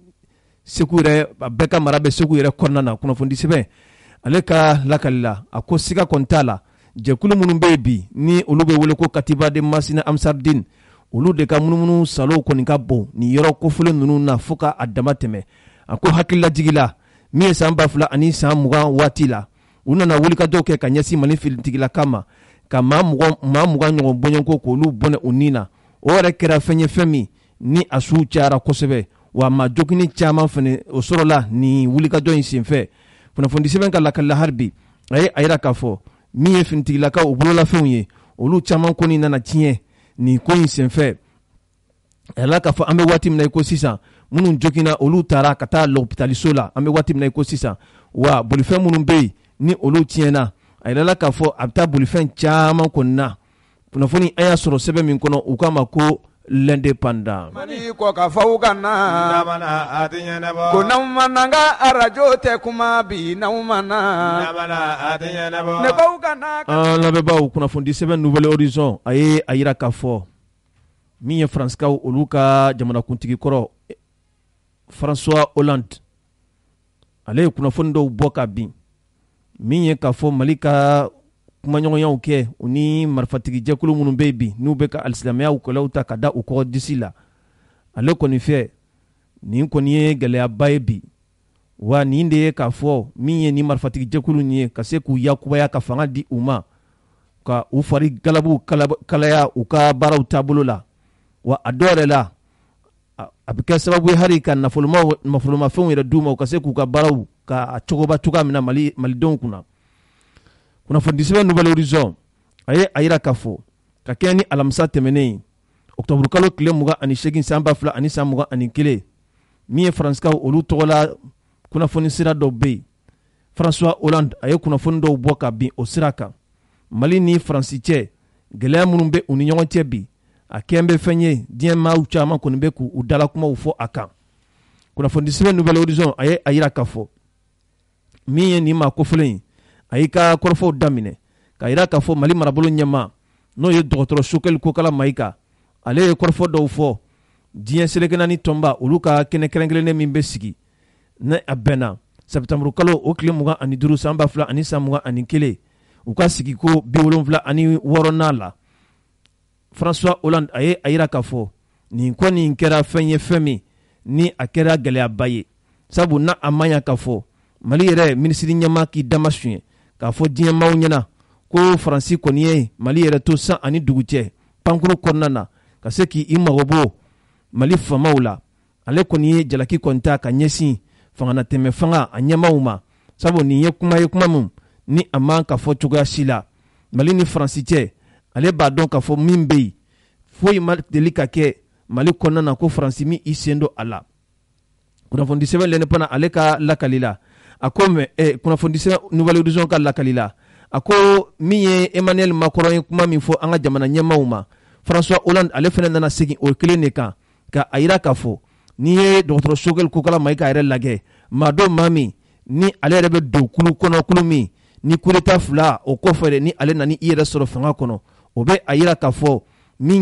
Segu yɛrɛ a bɛɛ ka mara bɛ Segu yɛrɛ kɔnɔna na kunnafoni sɛbɛn ale ka lakalila a ko siga kɔni t'a la jɛkulu minnu bɛ yen bi ni olu bɛ wele ko Katiba de Masina Amsardine olu de ka munumunu salo kɔni ka bon ni yɔrɔ kofɔlen ninnu na fo ka a dama tɛmɛ a ko hakililajigi la min ye san 2000 ani san 20 waati la u nana wulikajɔw kɛ ka ɲɛsin Mali finitigilaka ma ka maa 20 ɲɔgɔn bɔɲɔgɔnko k'olu bɔnɛ u nin na o yɛrɛ kɛra fɛn ye fɛn min ni a sugu cayara kosɛbɛ wa maa jogini caman fana o sɔrɔla ni wulikajɔ in senfɛ kunnafoni sɛbɛn ka lakalila hali bi a ye a yira k'a fɔ min ye finitigilakaw u bololafɛnw ye olu caman kɔni nana tiɲɛ nin ko in senfɛ a yɛrɛ k'a fɔ an bɛ waati min na i ko sisan minnu jogina olu taara ka taa l'hôpitaliso la an bɛ waati min na i ko sisan wa bolifɛn minnu bɛ yen ni olu tiɲɛna a yɛrɛ k'a fɔ a bɛ taa bolifɛn caman kɔni na kunnafoni an y'a sɔrɔ sɛbɛn min kɔnɔ u k'a ma ko l'indépendant mani ko ka fɔ ka na ko n'aw mana ka arajo tɛ kuma bi n'aw mana ne ko ka na an lamɛnbaaw kunnafoni sɛbɛn Nouvelle Horizon a ye a yira k'a fɔ min ye faransiskaw olu ka jamanakuntigi kɔrɔ François Hollande ale ye kunnafoni dɔw bɔ ka bin min ye k'a fɔ Mali ka kumaɲɔgɔnyaw kɛ u ni marifatigi jɛkulu minnu bɛ bi n'u bɛ ka alisilamɛyaw kɛlɛw ta ka da u kɔrɔ disi la ale kɔni fɛ nin kɔni ye gɛlɛyaba ye bi wa nin de ye k'a fɔ min ye ni marifatigi jɛkulu nin ye ka se k'u yakubaya ka fanga di u ma ka u fari galabu kalaya u ka baaraw taabolo la wa a dɔw yɛrɛ la a bɛ kɛ sababu ye hali ka nafolomafɛnw yɛrɛ d'u ma u ka se k'u ka baaraw ka cogoba cogoya min na malidenw kunna. Kunnafoni sɛbɛn Nouvelle Horizon a ye a yira k'a fɔ ka kɛɲɛ ni alamisa tɛmɛnen octobre kalo tile 28 san 2021 min ye faransiskaw olu tɔgɔ la kunnafoni sira dɔw bɛ yen. François Hollande a ye kunnafoni dɔw bɔ ka bin o sira kan. Mali ni Faransi cɛ gɛlɛya minnu bɛ u ni ɲɔgɔn cɛ bi a kɛn bɛ fɛn ye diɲɛ maaw caman kɔni bɛ k'u dalakumaw fɔ a kan. Kunnafoni sɛbɛn Nouvelle Horizon a ye a yira k'a fɔ min ye nin maa kofɔlen a y'i ka kɔrɔfɔw daminɛ k'a yira k'a fɔ Mali marabolo ɲɛmaa n'o ye dɔgɔtɔrɔ Sukɛli Kokala Mayiga ale ye kɔrɔfɔ dɔw fɔ diɲɛ seleke naani tɔnba olu ka kɛnɛ kɛrɛnkɛrɛnnen min bɛ sigi ne a bɛnna septembre kalo o tile 25 san 2021 u ka sigi ko 76 la. François Hollande a ye a yira k'a fɔ nin kɔni kɛra fɛn ye fɛn min ni a kɛra gɛlɛyaba ye sabu na a man ɲa k'a fɔ Mali yɛrɛ minisiri ɲɛmaa k'i dama suɲɛ k'a fɔ diɲɛ maaw ɲɛna ko Faransi kɔni ye Mali yɛrɛ to san ani dugu cɛ pankuru kɔnɔna na ka se k'i mago bɔ Mali famaw la. Ale kɔni ye jalaki kɔnta ka ɲɛsin fanganatɛmɛ fanga a ɲɛmaaw ma sabu nin ye kuma min ni a man ka fɔ cogoya si la. Mali ni Faransi cɛ ale b'a dɔn k'a fɔ min bɛ yen foyi ma deli ka kɛ Mali kɔnɔna na ko Faransi min i sen don a la. Kunnafoni sɛbɛn L'Indépendant ale ka lakali la a ko kunnafoni sɛbɛn Nouvelle Horizon ka lakali la a ko min ye Emmanuel Macron ye kuma min fɔ an ka jamana ɲɛmaaw ma François Hollande ale fana nana segin o kelen de kan ka a yira k'a fɔ n'i ye dɔgɔtɔrɔ Sukɛli Kokala Mayiga yɛrɛ lajɛ maa dɔ maa min ni ale yɛrɛ bɛ don kulu kɔnɔ kulu min ni coup d'état fila o kɔfɛ de ni ale nana i yɛrɛ sɔrɔ fanga kɔnɔ o bɛ a yira k'a fɔ min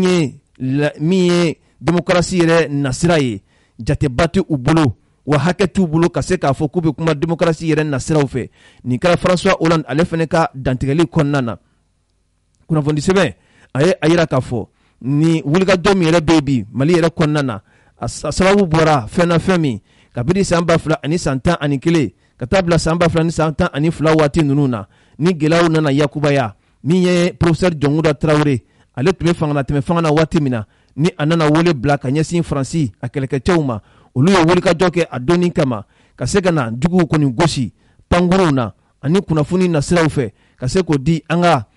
ye démocratie yɛrɛ nasira ye jateba tɛ u bolo wa hakɛ t'u bolo ka se k'a fɔ k'u bɛ kuma démocratie yɛrɛ nasiraw fɛ. Nin kɛra François Hollande ale fana ka dantigɛli kɔnɔna na. Kunnafoni sɛbɛn a ye a yira k'a fɔ ni wulikajɔ min yɛrɛ bɛ bi Mali yɛrɛ kɔnɔna na a sababu bɔra fɛn na fɛn min kabini san 2011 ka taa bila san 2012 waati ninnu na ni gɛlɛyaw nana yakubaya min ye professeur Jɔnkuda Traoré ale tun bɛ fanganatɛmɛ fanga na waati min na ni a nana wele bila ka ɲɛsin Faransi a kɛlɛkɛcɛw ma olu ye wulikajɔ kɛ a donni kama ka se ka na juguw kɔni gosi pankuruw na ani kunnafoni nasiraw fɛ ka se k'o di an ka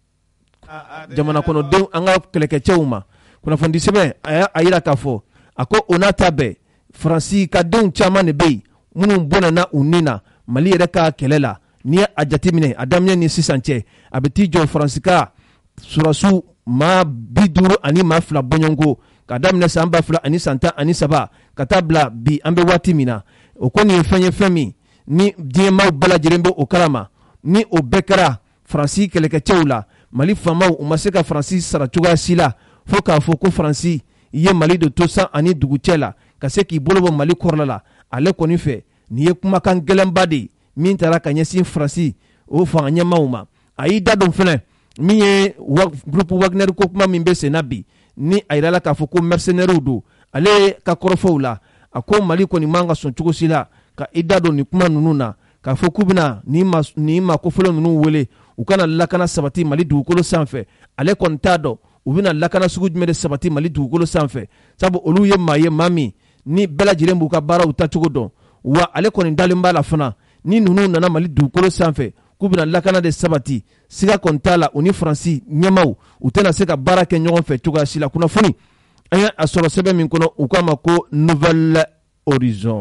jamana kɔnɔdenw an ka kɛlɛkɛcɛw ma. Kunnafoni sɛbɛn a y'a yira k'a fɔ a ko o n'a ta bɛɛ Faransi ka denw caman de bɛ yen minnu bɔnna u ni na Mali yɛrɛ ka kɛlɛ la n'i ye a jateminɛ a daminɛ ni sisan cɛ a bɛ t'i jɔ Faransi ka surasiw maa 50 ani maa 2 bɔɲɔgɔnko ka daminɛ san 2013 ka taa bila bi an bɛ waati min na o kɔni ye fɛn ye fɛn min ni diɲɛ maaw bɛɛ lajɛlen bɛ o kalama ni o bɛɛ kɛra Faransi kɛlɛkɛcɛw la Mali faamaw u ma se ka Faransi sara cogoya si la fo k'a fɔ ko Faransi ye Mali de to san ani dugu cɛ la ka se k'i bolo bɔ Mali kɔrɔla la ale kɔni fɛ nin ye kumakan gɛlɛnba de min taara ka ɲɛsin Faransi o fanga ɲɛmaaw ma. A y'i da don fɛnɛ min ye groupe Wagner ko kuma min bɛ sen na bi ni a yirala k'a fɔ ko mercenaires don ale ka kɔrɔfɔw la a ko Mali kɔni man ka sɔn cogo si la ka i da don nin kuma ninnu na k'a fɔ k'u bɛna nin maa kofɔlen ninnu wele u kana lakana sabati Mali dugukolo sanfɛ ale kɔni t'a dɔn u bɛna lakana sugu jumɛn de sabati Mali dugukolo sanfɛ sabu olu ye maa ye maa min ni bɛɛ lajɛlen b'u ka baaraw tacogo dɔn wa ale kɔni dalen b'a la fana ni ninnu nana Mali dugukolo sanfɛ k'u bɛna lakana de sabati siga kɔni t'a la u ni Faransi ɲɛmaaw u tɛna se ka baara kɛ ɲɔgɔn fɛ cogoya si la. Kunnafoni an y'a sɔrɔ sɛbɛn min kɔnɔ u k'a ma ko Nouvelle Horizon.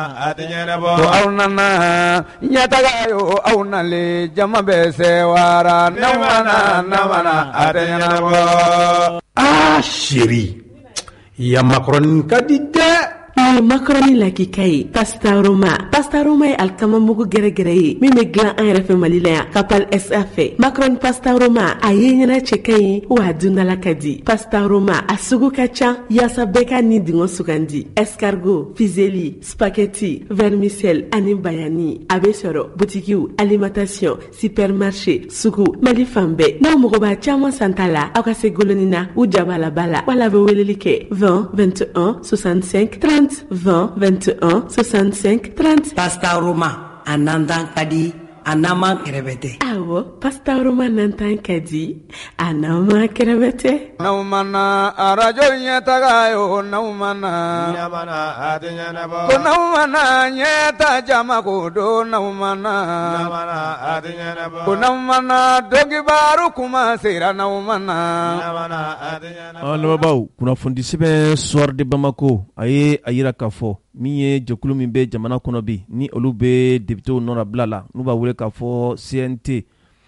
Ko aw nana ɲɛtaga yo aw nalen jama bɛ sewara namana a tɛ ɲɛnabɔ. Chéri ya Macron ka di dɛ. Macaroni lakika ye pastaroma ye alikama mugu gɛrɛgɛrɛ ye min bɛ dilan an yɛrɛ fɛ Mali la yan Kapal SA fɛ. Macaroni pastaroma a ye ɲɛna cɛ ka ɲi wa a dundala ka di. Pastaroma a sugu ka ca yaasa bɛɛ ka ni dingɛ sugandi. Escargot, fusilli, spaghetti, vermicelle ani bayani a bɛ sɔrɔ butikiw, alimentation, supermarché, sugu Mali fan bɛɛ. N'aw mɔgɔ b'a caman san ta la aw ka se goloni na u jabala bala wala bɛ weleli kɛ 20 21 65 30 30 20 21 65 30. Pastaroma anandan kadi anama kerebete. Awo, pastaroma nantan kadi anama kerebete. Naumana arajo nyeta yo naumana nyamana adinya nabo. Ko naumana nyeta jama ko do naumana nyamana adinya nabo. Ko naumana dogi baru kuma sira naumana nyamana adinya nabo. Alabaw kuna fundi sebe soir de Bamako aye ayira kafo miye jokulu min be jamana kono bi ni olu be député nona blala nu ba wele kafo CNT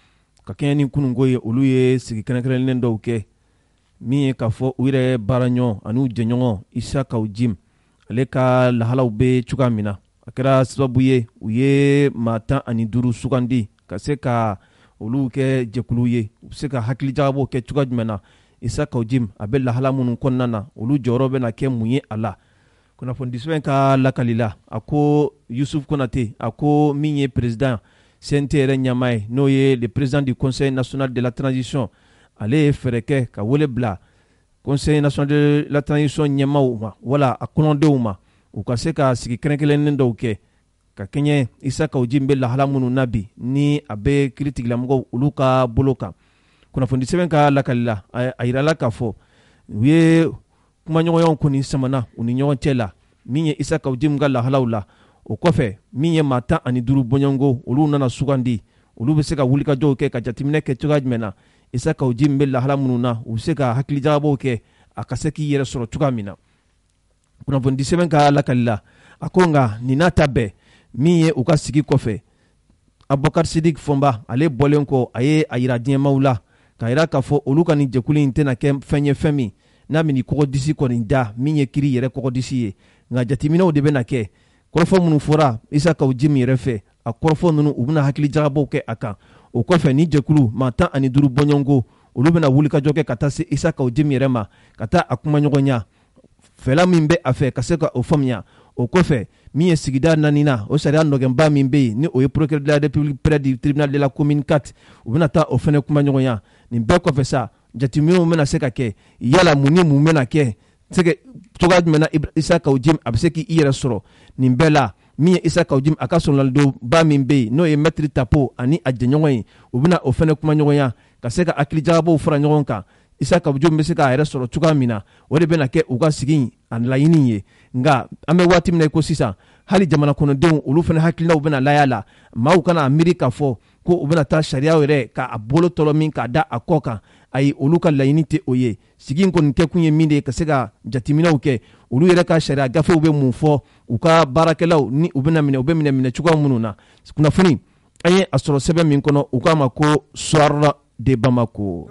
ka kenya ni kunungo ye olu ye sigi kɛnɛkɛnɛlen dɔw kɛ min ye k'a fɔ u yɛrɛ baaraɲɔgɔn ani u jɛɲɔgɔn Isa Kawu Jim ale ka lahalaw be cogoya min na a kɛra sababu ye u ye maa 15 sugandi ka se ka olu kɛ jɛkulu ye u be se ka hakilijakabɔw kɛ cogoya jumɛn na Isa Kawu Jim a be lahala minnu kɔnɔna na olu jɔyɔrɔ bena kɛ mun ye a la kunnafoni sɛbɛn ka lakalila a ko Yusuf Konate a ko min ye président CNT yɛrɛ ɲama ye n'o ye le président du conseil national de la transition ale ye fɛrɛ kɛ ka wele bila conseil national de la transition ɲɛmaw ma wala a kɔnɔdenw ma u ka se ka sigi kɛrɛnkɛrɛnnen dɔw kɛ ka kɛɲɛ Isa Kawu Jim be lahala minnu na bi ni a be kiiri tigilamɔgɔw olu ka bolo kan kunnafoni sɛbɛn ka lakalila a yirala k'a fɔ u ye kumaɲɔgɔnyaw kɔni samana u ni ɲɔgɔn cɛ la min ye Isa Kawu Jim ka lahalaw la o kɔfɛ min ye maa 15 bɔɲɔngo olu nana sugandi olu be se ka wulikajɔw kɛ ka jateminɛ kɛ cogoya jumɛn na Isa Kawu Jim be lahala minnu na u be se ka hakilijakabɔw kɛ a ka se k'i yɛrɛ sɔrɔ cogoya min na kunnafoni sɛbɛn ka lakalila a ko nka nin n'a ta bɛɛ min ye u ka sigi kɔfɛ Abubakar Sidik Fɔnba ale bɔlen kɔ a ye a yira diɲɛmaw la k'a yira k'a fɔ olu ka nin jɛkulu in tɛna kɛ fɛn ye fɛn min n'a bɛ nin kɔgɔdisi kɔni da min ye kiiri yɛrɛ kɔgɔdisi ye nka jateminɛw de bɛna kɛ kɔrɔfɔ minnu fɔra Isa Kawu Jim yɛrɛ fɛ a kɔrɔfɔ ninnu u bɛna hakilijakabɔw kɛ a kan o kɔfɛ ni jɛkulu maa 15 bɔɲɔngo olu bɛna wulikajɔ kɛ ka taa se Isa Kawu Jim yɛrɛ ma ka taa a kumaɲɔgɔnya fɛla min bɛ a fɛ ka se ka o faamuya o kɔfɛ min ye sigida 4nan o sariya nɔgɛnba min bɛ yen ni o ye procureur de la république près du tribunal de la commune 4 u bɛna taa o fɛnɛ kumaɲɔgɔnya nin bɛɛ kɔfɛ sa jateminɛw bɛna se ka kɛ yala mun ni mun bɛna kɛ cogoya jumɛn na Isa Kawu Jim a bɛ se k'i yɛrɛ sɔrɔ nin bɛɛ la min ye Isa Kawu Jim a ka sɔrɔnalidonba min bɛ yen n'o ye Maître Tapo ani a jɛɲɔgɔn ye u bɛna o fɛnɛ kumaɲɔgɔnya ka se ka hakilijakabɔw fara ɲɔgɔn kan Isa Kawu Jim bɛ se k'a yɛrɛ sɔrɔ cogoya min na o de bɛna kɛ u ka sigi a laɲini ye nka an bɛ waati min na i ko sisan hali jamana kɔnɔdenw olu fana hakilinaw bɛna layɛ la maaw kana miiri k'a fɔ ko u bɛna taa sariyaw yɛrɛ k'a bolo tɔlɔ min k'a da a kɔ kan ayi olu ka laɲini tɛ o ye sigi in kɔni kɛ kun ye min de ye ka se ka jateminɛw kɛ olu yɛrɛ ka sariya gafew bɛ mun fɔ u ka baarakɛlaw ni u bɛna minɛ u bɛ minɛ cogoya minnu na kunnafoni an ye a sɔrɔ sɛbɛn min kɔnɔ u k'a ma ko soir de Bamako.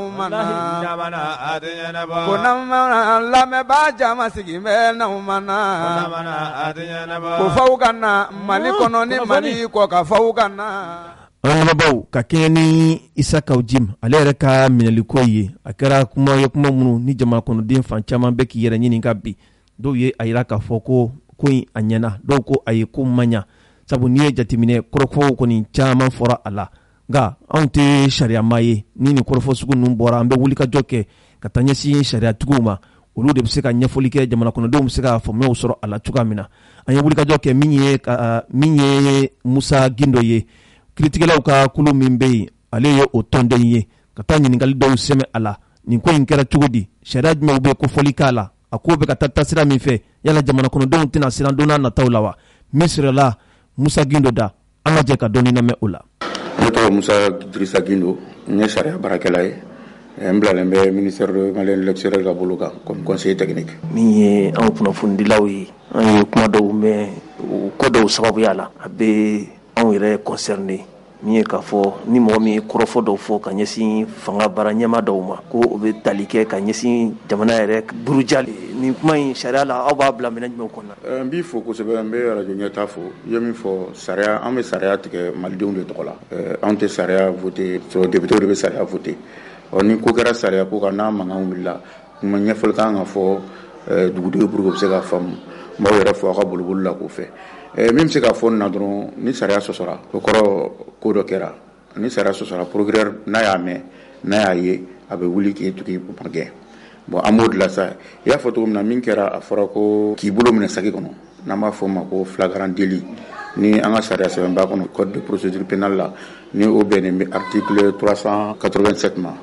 Lamɛnbaa jama sigi bɛ naumana ko faw ka na Mali kɔnɔ ni Mali kɔ ka faw ka na. An lamɛnbaaw ka kɛɲɛ ni Isa Kawu Jim ale yɛrɛ ka minɛliko ye a kɛra kuma minnu ni jamana kɔnɔden fan caman bɛ k'i yɛrɛ ɲininka bi dɔw ye a yira k'a fɔ ko in a ɲɛna dɔw ko a ye ko man ɲa sabu n'i ye jateminɛ kɔrɔfɔw kɔni caman fɔra a la nka anw tɛ sariyama ye ni nin kɔrɔfɔ sugu ninnu bɔra an bɛ wulikajɔ kɛ ka taa ɲɛsin sariyatigiw ma olu de bɛ se ka ɲɛfɔli kɛ jamana kɔnɔdenw bɛ se ka faamuyaw sɔrɔ a la cogoya min na an ye wulikajɔ kɛ min ye Musa Gindo ye kiiritigɛlaw ka kulu min bɛ yen ale ye o tɔnden ye ka taa ɲininkali dɔw sɛmɛ a la nin ko in kɛra cogo di sariya jumɛnw bɛ kofɔli k'a la a ko bɛ ka taa sira min fɛ yala jamana kɔnɔdenw tɛna siran don n'a nataw la wa misiri la Musa Gindo da an ka jɛ ka dɔɔni lamɛn o la. Ne tɔgɔ Musa Drissa Gindo n ye sariya baarakɛla ye n bilalen bɛ ministère malien de l'extérieur ka bolo kan comme conseiller technique. Min ye anw kunnafonidilaw ye an ye kuma dɔw mɛn o ko dɔw sababuya la a bɛ anw yɛrɛ concerné min ye k'a fɔ ni mɔgɔ min ye kɔrɔfɔ dɔw fɔ ka ɲɛsin fanga baara ɲɛma dɔw ma ko o bɛ tali kɛ ka ɲɛsin jamana yɛrɛ buruja nin kuma in sariya la aw b'a bila minɛ jumɛn kɔnɔ. N b'i fo kosɛbɛ n bɛ radio ɲɛtaa fo i ye min fɔ sariya an bɛ sariya tigɛ malidenw de tɔgɔ la anw tɛ sariya voté sɔrɔ député de bɛ sariya voté ni ko kɛra sariya ko kan n'a mankan wulila kuma ɲɛfɔli kan ka fɔ dugutigi pour que u bɛ se ka faamu n b'aw yɛrɛ fɔ aw ka boliboli la k'o fɛ. Min bɛ se k'a fɔ nin na dɔrɔn ni sariya sɔsɔra o kɔrɔ ko dɔ kɛra ni sariya sɔsɔra procureur n'a y'a mɛn n'a y'a ye a bɛ wuli k'i tugu i gɛn bon amour de la sa il y'a photo na min kɛra a fɔra ko k'i bolo minɛ saki kɔnɔ n'an b'a fɔ o ma ko flagrant délit ni an ka sariya sɛbɛnba kɔnɔ code de procédure pénale la ni o bɛnnen bɛ article 387 ma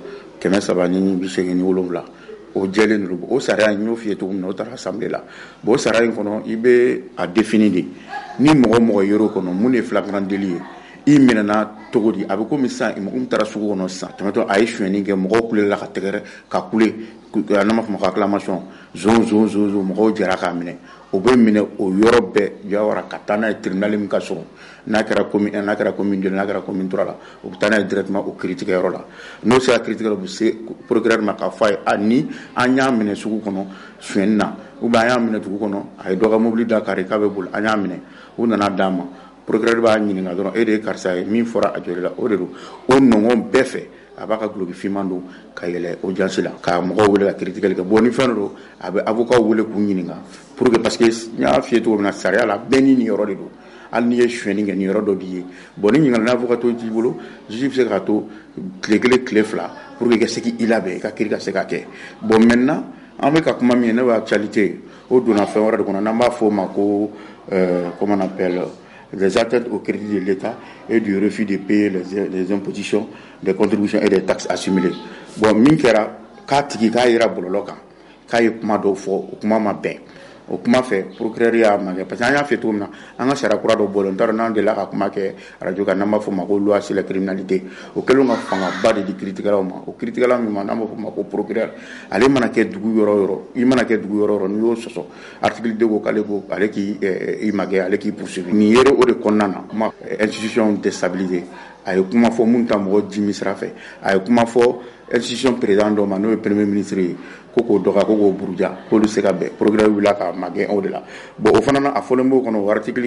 387 o jɛlen do o sariya in y'o f'i ye cogo min na o taara assemblée la bon o sariya in kɔnɔ i bɛ a définir de ni mɔgɔ yer'o kɔnɔ mun de flagrant délit ye i minɛna cogo di a bɛ komi sisan mɔgɔ min taara sugu kɔnɔ sisan tɛmɛtɔ a ye suyɛnni kɛ mɔgɔw kulela ka tɛgɛrɛ ka kule n'an b'a fɔ ma ko acclamation zon mɔgɔw jɛra k'a minɛ o bɛ minɛ o yɔrɔ bɛɛ jawara ka taa n'a ye tribunal min ka sɔrɔ n'a kɛra commune 1 n'a kɛra commune 2 n'a kɛra commune 3 la o bɛ taa n'a ye directement o kiiritigɛyɔrɔ la n'o sera kiiritigɛyɔrɔ u bɛ se procureur ma k'a fɔ a ye a ni an y'a minɛ sugu kɔnɔ suyɛnni na ou bien an y'a minɛ dugu kɔnɔ a ye dɔ ka mobili da kari k'a bɛ boli an y'a minɛ u nana d'a ma procureur b'a ɲininka dɔrɔn e de ye karisa ye min fɔra a joli la o de don o nɔngɔn bɛɛ fɛ a b'a ka guloki finman don ka yɛlɛ audience la ka mɔgɔw wele ka kiiritigɛli kɛ bon ni fɛn don a bɛ avocat wele k'u ɲininka pour que parce que n y'a f'i ye cogo min na sariya la bɛɛ ni nin yɔrɔ de don hali n'i ye suyɛnni kɛ nin yɔrɔ dɔ b'i ye bon ni ɲininkali n'a avocat t'i bolo juge bɛ se k'a to tile kelen tile fila pour que i ka se k'i labɛn i ka kiiri ka se ka kɛ bon maintenant an bɛ ka kuma min ye ne bɛ actualité o donna fɛn wɛrɛ de kɔnɔ n'an b'a fɔ o ma ko comment on appelle les atteintes au crédit de l'État et du refus de payer les impositions, des contributions et des taxes assimilées. Bon, min kɛra k'a tigi k'a yira bɔlɔlɔ kan k'a ye kuma dɔw fɔ o kuma ma bɛn o kuma fɛ procureur y'a magɛ parce que an y'a fɛ cogo min na an ka sariya kura dɔ bɔlen n t'a dɔn n'an delila ka kuma kɛ radio kan n'an b'a fɔ o ma ko loi sur la criminalité o kɛlen ka fangaba de di kiiritigɛlaw ma o kiiritigɛla min ma n'an b'a fɔ o ma ko procureur ale mana kɛ dugu yɔrɔ o yɔrɔ i mana kɛ dugu yɔrɔ o yɔrɔ n'i y'o sɔsɔ article 2 ko k'ale ko ale k'i i magɛ ale k'i poursuivre nin yɛrɛ o de kɔnɔna na kuma institution déstabilisée a ye kuma fɔ mun ta mɔgɔ jimi sira fɛ a ye kuma fɔ institution président dɔ ma n'o ye premier ministre ye ko k'o dɔgɔya ko k'o buruja k'olu se ka bɛn procureur wulila ka magɛn o de la bon o fana na a fɔlen b'o kɔnɔ o article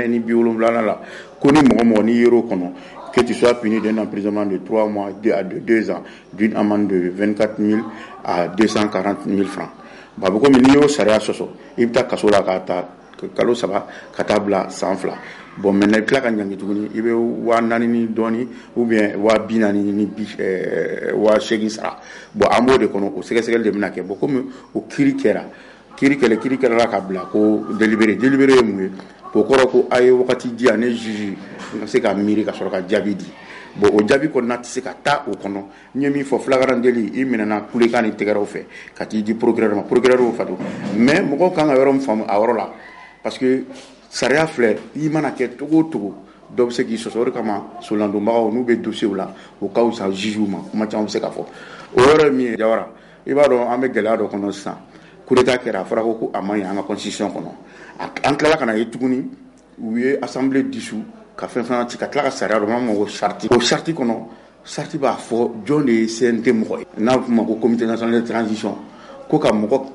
170 la ko ni mɔgɔ n'i yer'o kɔnɔ que tu sois puni d'un emprisonnement de 3 mois à 2 ans d'une amende de 24 000 à 240 000 francs bon a bɛ komi n'i y'o sariya sɔsɔ i bɛ taa kaso la ka taa kalo 3 ka taa bila san 2 bon maintenant i tila ka ɲangi tuguni i bɛ 4,000 ni dɔɔni ou bien 40,000 ni 8,000 sara bon an b'o de kɔnɔ o sɛgɛsɛgɛli de bɛna kɛ bon komi o kiiri kɛra ka bila ko délibéré ye mun ye o kɔrɔ ko a ye wagati di yan ne juge ka se ka miiri ka sɔrɔ ka jaabi di bon o jaabi kɔnɔna tɛ se ka taa o kɔnɔ n ye min fɔ flagrant délit i minɛna kulekan ni tɛgɛrɛw fɛ ka t'i di procureur ma procureur y'o fatu mais mɔgɔw kan ka yɔrɔ min faamu a yɔrɔ la parce que sariya filɛ i mana kɛ cogo o cogo dɔw bɛ se k'i sɔsɔ o de kama solandonbagaw n'u bɛ dossier la o ka wusa juge ma kuma caman bɛ se ka fɔ o yɔrɔ ye min ye Jawara i b'a dɔn an bɛ gɛlɛya dɔ kɔnɔ sisan coup d'état kɛra a fɔra ko a man ɲi an ka constitution kɔnɔ an tilala ka na ye tuguni u ye assemblée dissous ka fɛn fana ci ka tila ka sariya dɔ b'a fɔ ko charte o charte kɔnɔ charte b'a fɔ jɔn de ye CNT mɔgɔ ye n'a bɛ f'o ma ko comité national de transition ko ka mɔgɔ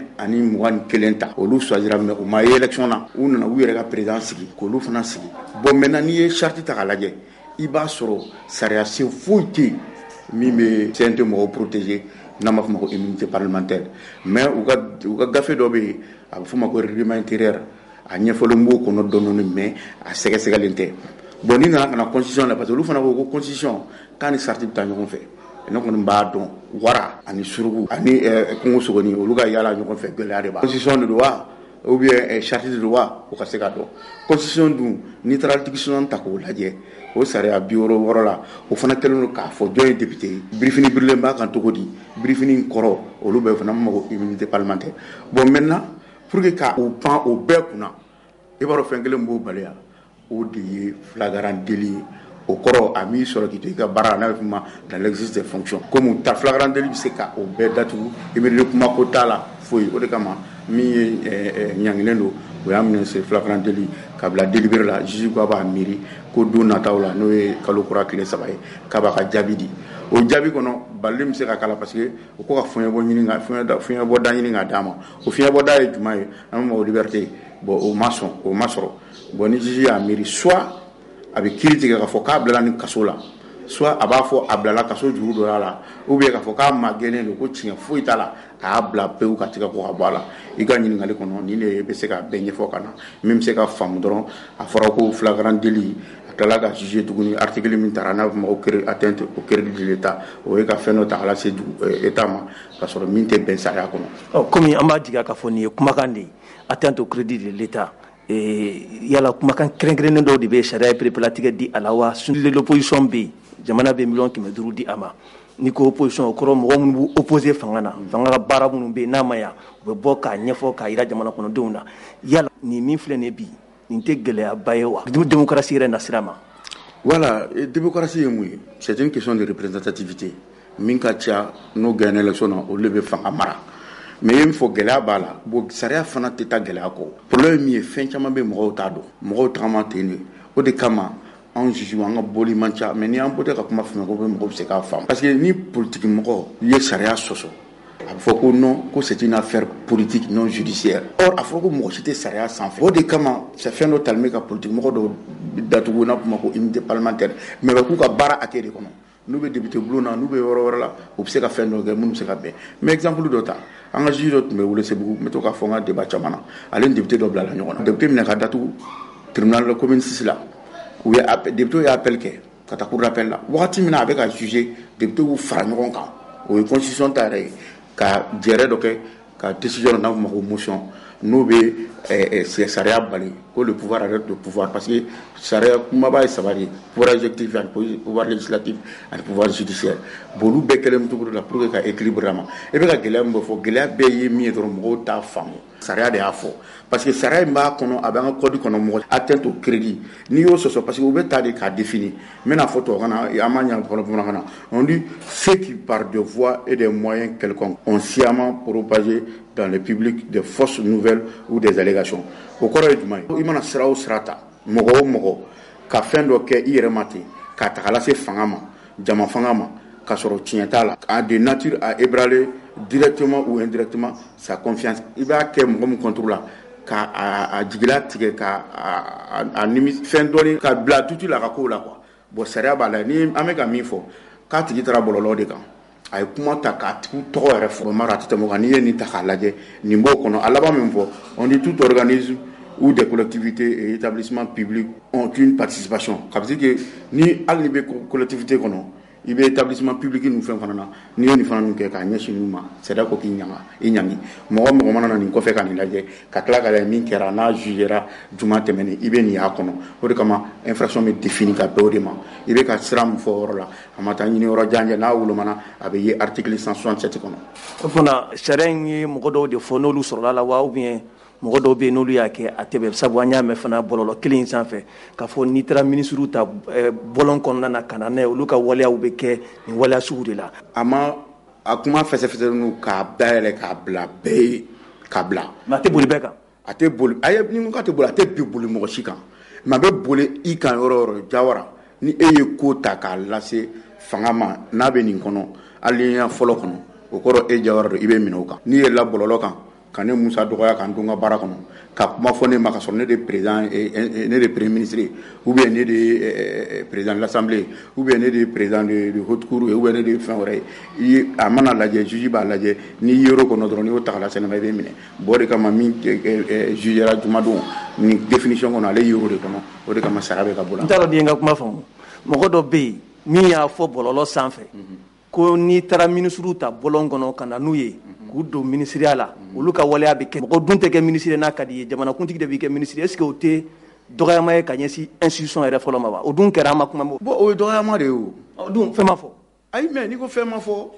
121 ta olu choisira mais u ma ye élection na u nana u yɛrɛ ka président sigi k'olu fana sigi bon maintenant n'i ye charte ta k'a lajɛ i b'a sɔrɔ sariya sen foyi tɛ yen min bɛ CNT mɔgɔw protéger n'an b'a fɔ ma ko immunité parlementaire mais u ka gafe dɔ bɛ yen a bɛ f'o ma ko règlement intérieur a ɲɛfɔlen b'o kɔnɔ dɔɔni mais a sɛgɛsɛgɛlen tɛ bon n'i nana ka na constitution la parce que olu fana ko ko constitution k'a ni charte bɛ taa ɲɔgɔn fɛ ne kɔni b'a dɔn wara ani surugu ani kungo sogoni olu ka yaala ɲɔgɔn fɛ gɛlɛya de b'a constitution de don wa ou bien charte de don wa o ka se ka dɔn constitution dun n'i taara dictionnaire ta k'o lajɛ o sariya 66 la o fana kɛlen don k'a fɔ jɔn ye député ye birifini birilen b'a kan cogo di birifini kɔrɔ olu bɛɛ fana ma ko immunité parlementaire bon maintenant pour que ka o pan o bɛɛ kunna i b'a dɔn fɛn kelen b'o baliya o de ye flagrant délit ye o kɔrɔ a m'i sɔrɔ k'i to i ka baara n'a bɛ f'o ma dans l'exercice des fonctions comme ta flagrant délit bɛ se ka o bɛɛ datugu i bɛ kuma ko t'a la foyi o de kama min ye ɲangilen don o y'a minɛ se flagrant délit ka bila délibéré la juge ko a b'a miiri ko don nataw la n'o ye kalo kura tile 3 ye k'a b'a ka jaabi di o jaabi kɔnɔ balili bɛ se ka kala parce que o ko ka fiɲɛbɔ ɲini ka fiɲɛbɔda ɲini k'a d'a ma o fiɲɛbɔda ye jumɛn ye an bɛ ma o liberté bon o ma sɔrɔ bon ni juge y'a miiri soit a bɛ kiiri tigɛ k'a fɔ k'a bilala ni kaso la soit a b'a fɔ a bilala kaso juru dɔ la ou bien k'a fɔ k'a magɛnnen don ko tiɲɛ foyi t'a la a y'a bila pewu ka tigɛ ko ka bɔ a la i ka ɲininkali kɔnɔ ni de bɛ se ka bɛɛ ɲɛfɔ ka na min bɛ se ka faamu dɔrɔn a fɔra ko flagrant délit tilala ka juger tuguni article min tara n'a fɔ ma ko atteinte au crédit de l'état o ye ka fɛn dɔ ta ka lase état ma ka sɔrɔ min tɛ bɛn sariya kɔnɔ. Komi an b'a jigin k'a fɔ nin ye kumakan de ye atteinte au crédit de l'état yala kumakan kɛrɛnkɛrɛnnen dɔw de bɛ sariya perepelatigɛ di a la wa l'opposition bɛ yen jamana bɛ 500,000 di a ma ni ko opposition o kɔrɔ mɔgɔ minnu b'u opposé fanga na fanga ka baara minnu bɛ yen n'a ma ɲa u bɛ bɔ k'a ɲɛfɔ k'a jira jamana kɔnɔdenw na yala nin min filɛ nin bi nin tɛ gɛlɛyaba ye wa démocratie yɛrɛ na sira ma. Voilà, démocratie ye mun ye c'est une question de représentativité min ka ca n'o gagné élection na olu bɛ fanga mara mais ye min fɔ gɛlɛya b'a la bon sariya fana tɛ taa gɛlɛya kɔ problème min ye fɛn caman bɛ mɔgɔw t'a dɔn mɔgɔw tagama ten de o de kama an juge an ka boli man ca mais ni an bɔtɔ ka kuma fɛn ko bɛ mɔgɔw bɛ se k'a faamu parce que ni politique mɔgɔ ye sariya sɔsɔ a bɛ fɔ ko non ko c'est une affaire politique non judiciaire or a fɔra ko mɔgɔ si tɛ sariya sanfɛ o de kama c'est fɛn dɔ talen bɛ ka politique mɔgɔ dɔw datugu n'a kuma ko unité parlementaire mais bɛ k'u ka baara hakɛ de kɔnɔ n'u bɛ député bulon na n'u bɛ yɔrɔ wɛrɛ la u bɛ se ka fɛn dɔ kɛ minnu bɛ se ka bɛn mais exemple dɔ ta an ka juge dɔ tun bɛ wele Sebugu n bɛ to k'a fɔ n ka débat caman na ale ni député dɔ bilala ɲɔgɔn na député minɛ ka datugu tribunal de commune 6 la u ye député ye appel kɛ ka taa cour d'appel la wagati min na a bɛ ka juger député y'u fara ɲɔgɔn kan o ye constitution ta yɛrɛ ye ka jɛrɛ dɔ kɛ ka décision dɔ n'a fɔ ma ko motion n'o bɛ sariya bali ko le pouvoir arrête le pouvoir parce que sariya kumaba ye saba de ye pouvoir exécutif ani pouvoir législatif ani pouvoir judiciaire bon olu bɛɛ kɛlen cogo la pour que ka équilibre ma e bɛ ka gɛlɛya min bɛ fɔ gɛlɛya bɛɛ ye min ye dɔrɔn mɔgɔw t'a faamu sariya de y'a fɔ parce que sariya in b'a kɔnɔ a b'an ka code kɔnɔ mɔgɔ atteinte au crédit n'i y'o sɔsɔ parce que u bɛ taa de k'a définir n bɛna fɔ tubabukan na an m'a ɲɛ fɔlɔ bamanankan na on dit ceux qui par des voies et des moyens quelconques ont sciemment propagé dans le public des fausses nouvelles ou des allégations o kɔrɔ ye jumɛn ye i mana sira o sira ta mɔgɔ o mɔgɔ ka fɛn dɔ kɛ i yɛrɛ ma ten k'a ta ka lase fanga ma jama fanga ma k'a sɔrɔ tiɲɛ t'a la a de nature à ébranler directement ou indirectement sa confiance i b'a kɛ mɔgɔ min contre la k'a jigila tigɛ k'a nimi fɛn dɔɔni ka bila tuuti la ka kow la quoi bon sariya b'a la ni an bɛ ka min fɔ k'a tigi taara bɔlɔlɔ de kan a ye kuma ta k'a tigi tɔgɔ yɛrɛ fɔ mara a tɛ tɛmɛ o kan n'i ye nin ta k'a lajɛ nin b'o kɔnɔ a laban min fɔ on dit tout organisme ou des collectivités et établissements publics ont une participation ça veut dire que ni hali ni bɛ collectivité kɔnɔ i bɛ établissement public ninnu fɛn fana na n'i ye nin fana ninnu kɛ k'a ɲɛsin ninnu ma sariya ko k'i ɲaga i ɲangi mɔgɔ mɔgɔ mana na nin kɔfɛ ka nin lajɛ ka tila ka lajɛ min kɛra n'a jugera juma tɛmɛnen i bɛ nin y'a kɔnɔ o de kama infraction bɛ défini ka bɛn o de ma i bɛ ka sira min fɔ o yɔrɔ la a ma taa ɲini yɔrɔ jan n'a wolomana a bɛ ye article 167 kɔnɔ. o fana sariya in ye mɔgɔ dɔw de fɔ n'olu sɔrɔla la wa ou bien mɔgɔ dɔw bɛ yen n'olu y'a kɛ a tɛbɛ sabu an y'a mɛn fana bɔlɔlɔ kelen in sanfɛ k'a fɔ n'i taara minisiriw ta bɔlɔn kɔnɔna na ka na n'a ye olu ka waleyaw bɛ kɛ nin waleya sugu de la. a ma a kuma fɛsɛfɛsɛlen k'a dayɛlɛ k'a bila bɛɛ ye k'a bila. mais a tɛ boli bɛɛ kan. a tɛ boli a ye ni ko k'a tɛ boli a tɛ bi boli mɔgɔ si kan mais a bɛ boli i kan yɔrɔ o yɔrɔ Jawara ni e ye ko ta k'a lase fanga ma n'a bɛ nin kɔnɔ hali ni fɔlɔ kɔnɔ o kɔrɔ e Jawara don i bɛ minɛ o kan n'i yɛlɛla bɔlɔlɔ kan. Ka ne Musa dɔgɔya k'an to n ka baara kɔnɔ ka kuma fɔ ne ma ka sɔrɔ ne de président ne de premier ministre ou bien ne de président de l'assemblée ou bien ne de président de haute cour ou bien ne de fɛn wɛrɛ ye a mana lajɛ juge b'a lajɛ n'i yɔrɔ kɔnɔ dɔrɔn n'i y'o ta ka lase ne ma i bɛ minɛ bon o de kama min jugera jumadon nin définition kɔnɔ ale yɔrɔ de kɔnɔ o de kama sara bɛ ka bɔ la. n t'a dɔn n'i ye n ka kuma faamu mɔgɔ dɔ bɛ yen min y'a fɔ bɔlɔlɔ sanfɛ ko n'i taara minisiriw ta bɔlɔn kɔnɔ ka na n'u ye k'u don minisiriya la olu ka waleya bɛ kɛ mɔgɔ dun tɛ kɛ minisiri n'a ka di ye jamanakuntigi de b'i kɛ minisiri est ce que o tɛ dɔgɔyama ye ka ɲɛsin institution yɛrɛ fɔlɔ ma wa o dun kɛra an ma kuma mɔ. bon o ye dɔgɔyama de ye o. dun fɛn ma fɔ. ayi mais n'i ko fɛn ma fɔ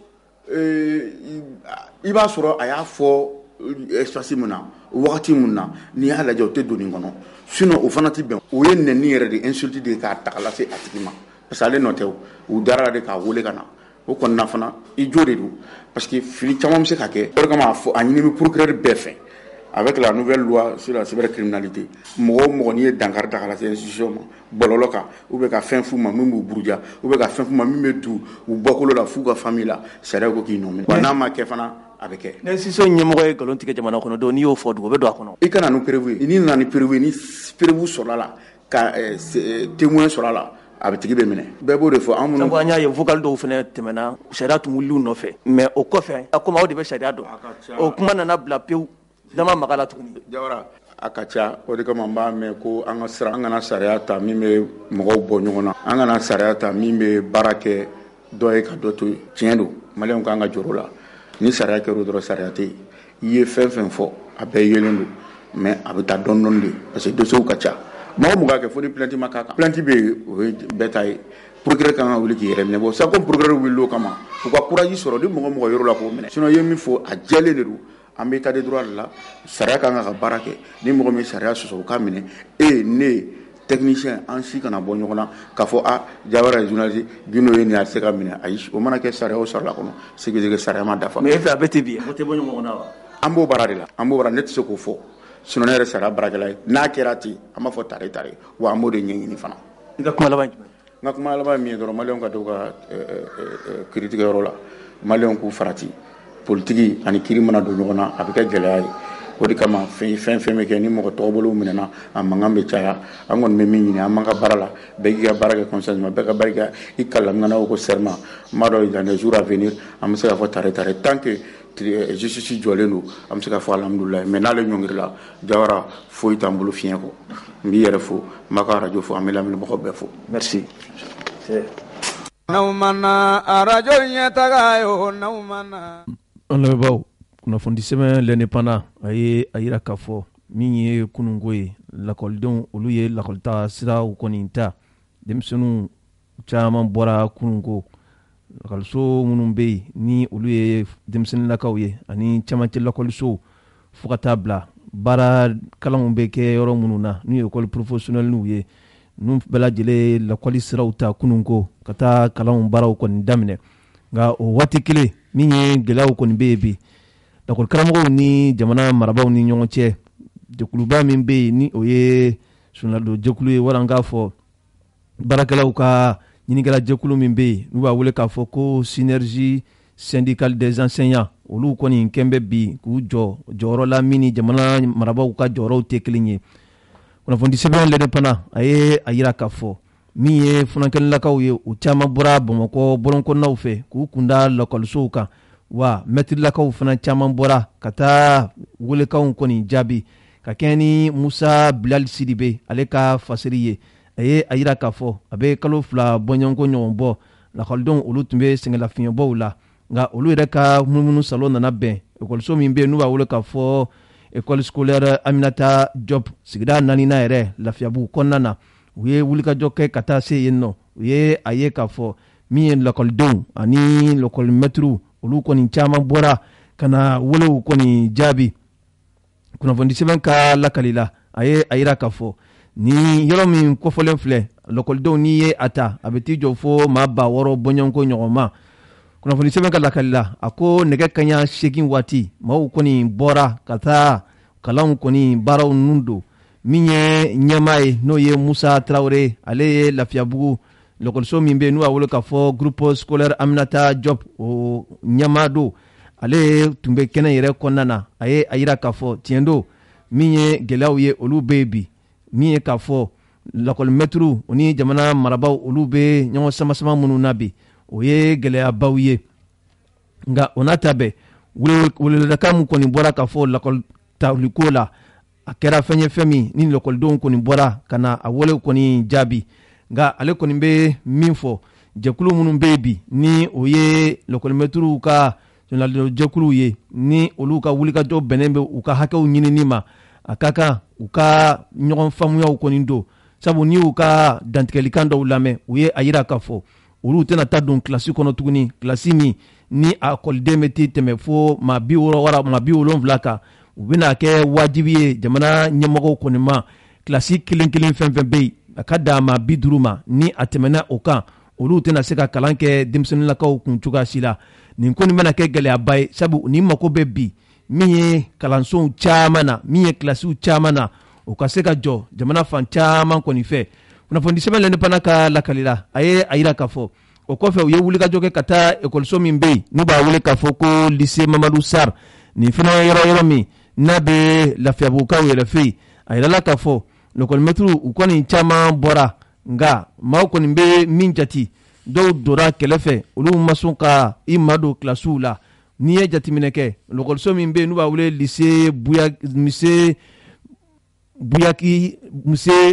i b'a sɔrɔ a y'a fɔ espace min na wagati min na n'i y'a lajɛ o tɛ don nin kɔnɔ sinon o fana tɛ bɛn o ye nɛni yɛrɛ de insulte de k'a ta ka lase a tigi ma parce que ale nɔ tɛ u dara de k'a wele ka na. o kɔnɔna fana i jo de don parce que fili caman bɛ se ka kɛ o de kama a ɲini bɛ procureur bɛɛ fɛ avec la nouvelle loi sur la cybercriminalité mɔgɔ o mɔgɔ n'i ye dankari ta ka lase institution ma bɔlɔlɔ kan ou bien ka fɛn f'u ma min b'u buruja ou bien ka fɛn f'u ma min bɛ du u bɔkolo la f'u ka famille la sariya ko k'i nɔ minɛ wa n'a ma kɛ fana a bɛ kɛ. ni institution ɲɛmɔgɔ ye nkalon tigɛ jamana kɔnɔ don n'i y'o fɔ dugu o bɛ don a kɔnɔ. i kana ni prévu ye n'i nana ni prévu ye ni prévu sɔrɔla la ka témoin sɔrɔla la a bɛ tigi bɛ minɛ bɛɛ b'o de fɔ an minnu. sabu an y'a ye vocal dɔw fana tɛmɛna sariya tun wulila u nɔfɛ mais o kɔfɛ a komi aw de bɛ sariya dɔn o kuma nana bila pewu dama maga la tuguni. Jawara a ka ca o de kama n b'a mɛn ko an kana sariya ta min bɛ mɔgɔw bɔ ɲɔgɔn na an kana sariya ta min bɛ baara kɛ dɔ ye ka dɔ to yen tiɲɛ don maliyɛnw kan ka jɔrɔ la ni sariya kɛra o dɔrɔn sariya tɛ yen i ye fɛn fɛn fɔ a bɛɛ yelen don mais a bɛ taa dɔɔni dɔɔni de parce que dossiers ka ca mɔgɔ mun k'a kɛ fo ni plainte ma k'a kan plainte bɛ yen o ye bɛɛ ta ye procureur kan ka wuli k'i yɛrɛ minɛ bon sa comme procureur wulila o kama u ka courage sɔrɔ ni mɔgɔ yɔrɔ la k'o minɛ sinon i ye min fɔ a jɛlen de don an bɛ état de droit de la sariya kan ka baara kɛ ni mɔgɔ min sariya sɔsɔ o k'a minɛ ne technicien an si kana bɔ ɲɔgɔn na k'a fɔ Jawara ye journaliste Gino ye nin a tɛ se ka minɛ ayi o mana kɛ sariya o sariya kɔnɔ sécurité sariya ma dafa mais e fɛ a bɛ tɛ bi o tɛ bɔ ɲɔgɔn na wa an b'o baara de la an b'o baara ne tɛ se k'o fɔ sinon ne yɛrɛ sariya baarakɛla ye n'a kɛra ten an b'a fɔ tare wa an b'o de ɲɛɲini fana i ka kuma laban n ka kuma laban min ye dɔrɔn maliyɛnw ka to ka kiritigɛyɔrɔ la maliyɛnw k'u farati politiki ani kiri mana don ɲɔgɔn na a bɛ kɛ gɛlɛya ye o de kama fɛn bɛ kɛ ni mɔgɔ tɔgɔbolow minɛna a mankan bɛ caya an kɔni bɛ min ɲini an man ka baara la bɛɛ k'i ka baara kɛ consensus bɛɛ ka baara kɛ i kalamanaw ko serment n b'a dɔn dans les jours à venir an bɛ se ka fɔ tare tant que justice jɔlen don an bɛ se ka fɔ alhamdulilayi mais n'ale ɲɔngirila Jawara foyi t'an bolo fiɲɛ kɔ n b'i yɛrɛ fo n b'a ka radio fo an bɛ lamɛnbagaw bɛɛ fo merci n'aw mana radio ɲɛtaga ye o n'aw mana an lamɛnbagaw kunnafoni sɛbɛn l'indépendant a ye a yira k'a fɔ min ye kununko ye lakɔlidenw olu ye lakɔlita siraw kɔni ta denmisɛnninw caman bɔra kununko lakɔliso minnu bɛ yen ni olu ye denmisɛnninlakaw ye ani camancɛ lakɔliso fo ka taa bila baara kalanw bɛ kɛ yɔrɔ minnu na n'u ye école professionnelle ye n'u bɛɛ lajɛlen lakɔli siraw ta kununko ka taa kalanw baaraw kɔni daminɛ nka o waati kelen min ye gɛlɛyaw kɔni bɛ yen bi lakɔli karamɔgɔw ni jamana marabaaw ni ɲɔgɔn cɛ jɛkuluba min bɛ yen ni o ye sunadon jɛkulu ye wala n k'a fɔ baarakɛlaw ka ɲinikɛla jɛkulu min bɛ yen n'u b'a wele k'a fɔ ko synergie syndicale des enseignants olu kɔni kɛn bɛ bi k'u jɔyɔrɔ la min ni jamana marabaaw ka jɔyɔrɔw tɛ kelen ye kunnafoni sɛbɛn l'indépendant a ye a yira k'a fɔ min ye funankɛlilakaw ye u caman bɔra Bamakɔ bɔlɔnkɔnɔnaw fɛ k'u kunda lakɔlisow kan wa mɛtirilakaw fana caman bɔra ka taa welekanw kɔni jaabi ka kɛɲɛ ni Musa Bilal Sidibe ale ka fasiri ye a ye a yira k'a fɔ a bɛ kalo 2 bɔɲɔgɔnko ɲɔgɔn bɔ lakɔlidenw olu tun bɛ sɛngɛlafiɲɛbɔw la nka olu yɛrɛ ka munumunu salon nana bɛn ekɔliso min bɛ yen n'u b'a wele k'a fɔ école scolaire Aminata Diop sigida 4nan yɛrɛ Lafiyabugu kɔnɔna na u ye wulikajɔ kɛ ka taa se yen nɔ u ye a ye k'a fɔ min ye lakɔlidenw ani lakɔlimɛtiriw olu kɔni caman bɔra ka na welew kɔni jaabi kunnafoni sɛbɛn ka lakali la a ye a yira k'a fɔ ni yɔrɔ min kɔfɔlen filɛ lakɔlidenw n'i ye a ta a bɛ t'i jɔ fo maa 600 bɔɲɔgɔnko ɲɔgɔn ma kunnafoni sɛbɛn ka lakali la a ko nɛgɛ kaɲa 8 waati maaw kɔni bɔra ka taa kalanw kɔni baaraw ninnu don min ye ɲɛmaa ye n'o ye Musa Tarawele ale ye Lafiyabugu lakɔliso min bɛ yen n'u b'a wele k'a fɔ groupe scolaire Aminata Diop o ɲɛmaa don ale tun bɛ kɛnɛ yɛrɛ kɔnɔna na a ye a yira k'a fɔ tiɲɛ don min ye gɛlɛyaw ye olu bɛ yen bi min ye k'a fɔ lakɔlimɛtiriw o ni jamana marabaaw olu bɛ ɲɔgɔn sama minnu na bi o ye gɛlɛyabaw ye nka o n'a ta bɛɛ weleweledakan min kɔni bɔra k'a fɔ lakɔlitaliko la a kɛra fɛn ye fɛn min ni lakɔlidenw kɔni bɔra ka na a walew kɔni jaabi nka ale kɔni bɛ min fɔ jɛkulu minnu bɛ yen bi ni o ye lakɔlimɛtiriw ka jɛkuluw ye ni olu ka wulikajɔ bɛnnen bɛ u ka hakɛw ɲinini ma a ka kan u ka ɲɔgɔn faamuyaw kɔni don sabu ni u ka dantigɛlikan dɔw lamɛn u ye a yira k'a fɔ olu tɛna taa don kilasi kɔnɔ tuguni kilasi min ni a kɔliden bɛ tɛmɛ fo maa 70 kan u bɛna kɛ wajibi ye jamana ɲɛmɔgɔw kɔni ma kilasi kelen fɛn fɛn bɛ yen a ka dan maa 50 ma ni a tɛmɛna o kan olu tɛna se ka kalan kɛ denmisɛnninlakaw kun cogoya si la nin kɔni bɛna kɛ gɛlɛyaba ye sabu ni mako bɛ bi min ye kalansow caman na min ye kilasiw caman na o ka se ka jɔ jamana fan caman kɔni fɛ kunnafoni sɛbɛn l'indépendant ka lakali la a ye a yira k'a fɔ o kɔfɛ u ye wulikajɔ kɛ ka taa ekɔliso min bɛ yen n'u b'a wele k'a fɔ ko lycée Mamadou Sarr nin fana ye yɔrɔ min n'a bɛ Lafiyabugukaw yɛrɛ fɛ yen a yirala k'a fɔ lakɔlimɛtiriw u kɔni caman bɔra nka maaw kɔni bɛ min jate dɔw dora kɛlɛfɛ olu ma sɔn ka i ma don kilasiw la n'i ye jateminɛ kɛ lakɔliso min bɛ yen n'u b'a wele lycée buyaki muse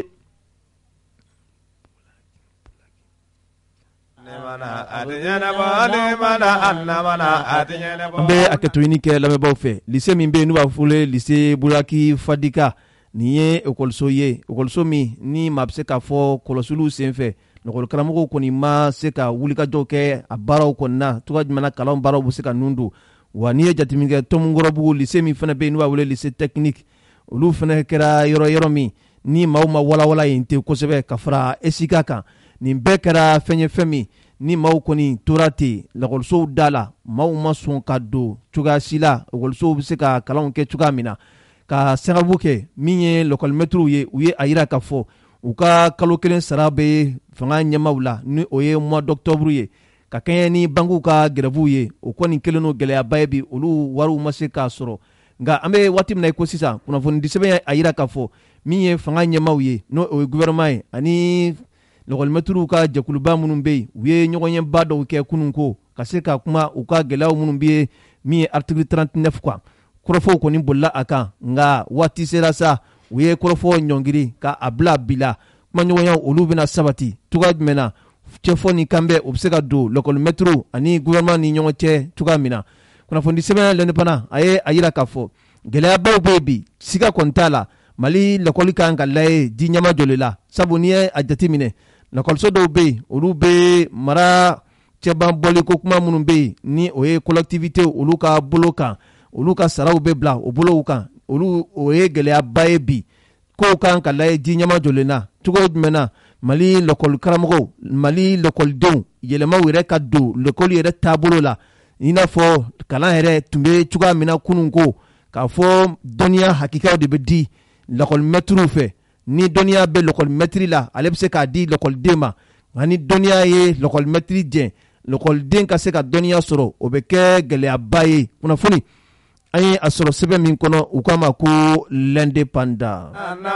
an bɛ a kɛtoɲini kɛ lamɛnbaaw fɛ lycée min bɛ yen n'u b'a fɔle lycée Bulaki Fadika nin ye ekɔliso ye ekɔliso min ni maa bɛ se k'a fɔ kɔlɔsiliw senfɛ lakɔli karamɔgɔw kɔni ma se ka wulikajɔw kɛ a baaraw kɔni na cogoya jumɛn na kalan baaraw bɛ se ka nun don wa n'i ye jateminɛ kɛ Tomukɔrɔbugu lycée min fana bɛ yen n'u b'a wele lycée technique olu fana kɛra yɔrɔ min ni maaw ma walawala yen ten kosɛbɛ ka fara ESICA kan nin bɛɛ kɛra fɛn ye fɛn min ni maaw kɔni tora ten lakɔlisow da la maaw ma sɔn ka don cogoya si la ekɔlisow bɛ se ka kalanw kɛ cogoya min na ka sababu kɛ min ye lakɔlimɛtiriw ye u ye a yira k'a fɔ u ka kalo kelen sara bɛ fanga ɲɛmaaw la ni o ye mois d'octobre ye ka kɛɲɛ ni bankuw ka grèvew ye o kɔni kelen n'o gɛlɛyaba ye bi olu wariw ma se k'a sɔrɔ nka an bɛ waati min na i ko sisan kunnafoni di sɛbɛn a yira k'a fɔ min ye fanga ɲɛmaaw ye n'o o ye gouvernement ye ani lakɔlimɛtiriw ka jɛkuluba minnu bɛ yen u ye ɲɔgɔnɲɛba dɔw kɛ kunun ko ka se ka kuma u ka gɛlɛyaw minnu bɛ yen min ye article 39 quoi kɔrɔfɔw kɔni bolila a kan nka waati sera sa u ye kɔrɔfɔ ɲɔngiri ka a bila bi la kumaɲɔgɔnya olu bɛna sabati cogoya jumɛn na cɛfɔ ni kanbɛ o bɛ se ka don lakɔlimɛtiriw ani gouvernement ni ɲɔgɔn cɛ cogoya min na kunnafoni sɛbɛn lɛnɛpana a ye a yira k'a fɔ gɛlɛyabaw bɛ yen bi siga kɔni t'a la mali lakɔli kan ka layɛ di ɲɛma jɔle la sabu n'i ye a jateminɛ lakɔliso dɔw bɛ yen olu bɛ mara cɛban bɔli ko kuma minnu bɛ yen ni o ye collectivité olu ka bolo kan olu ka saraw bɛ bila o bolow kan olu o ye gɛlɛyaba ye bi kow kan ka layɛ di ɲɛma jɔlen na cogo jumɛn na mali lakɔli karamɔgɔw mali lakɔlidenw yɛlɛmaw yɛrɛ ka don lakɔli yɛrɛ taabolo la i n'a fɔ kalan yɛrɛ tun bɛ cogoya min na kunun ko k'a fɔ dɔnniya hakikaw de bɛ di lakɔlimɛtiriw fɛ ni dɔnniya bɛ lakɔlimɛtiri la ale bɛ se k'a di lakɔliden ma nka ni dɔnniya ye lakɔlimɛtiri jɛn lakɔliden ka se ka dɔnniya sɔrɔ o bɛ kɛ gɛlɛyaba ye kunnafoni an ye a sɔrɔ sɛbɛn min kɔnɔ u k'a ma ko l'indépendant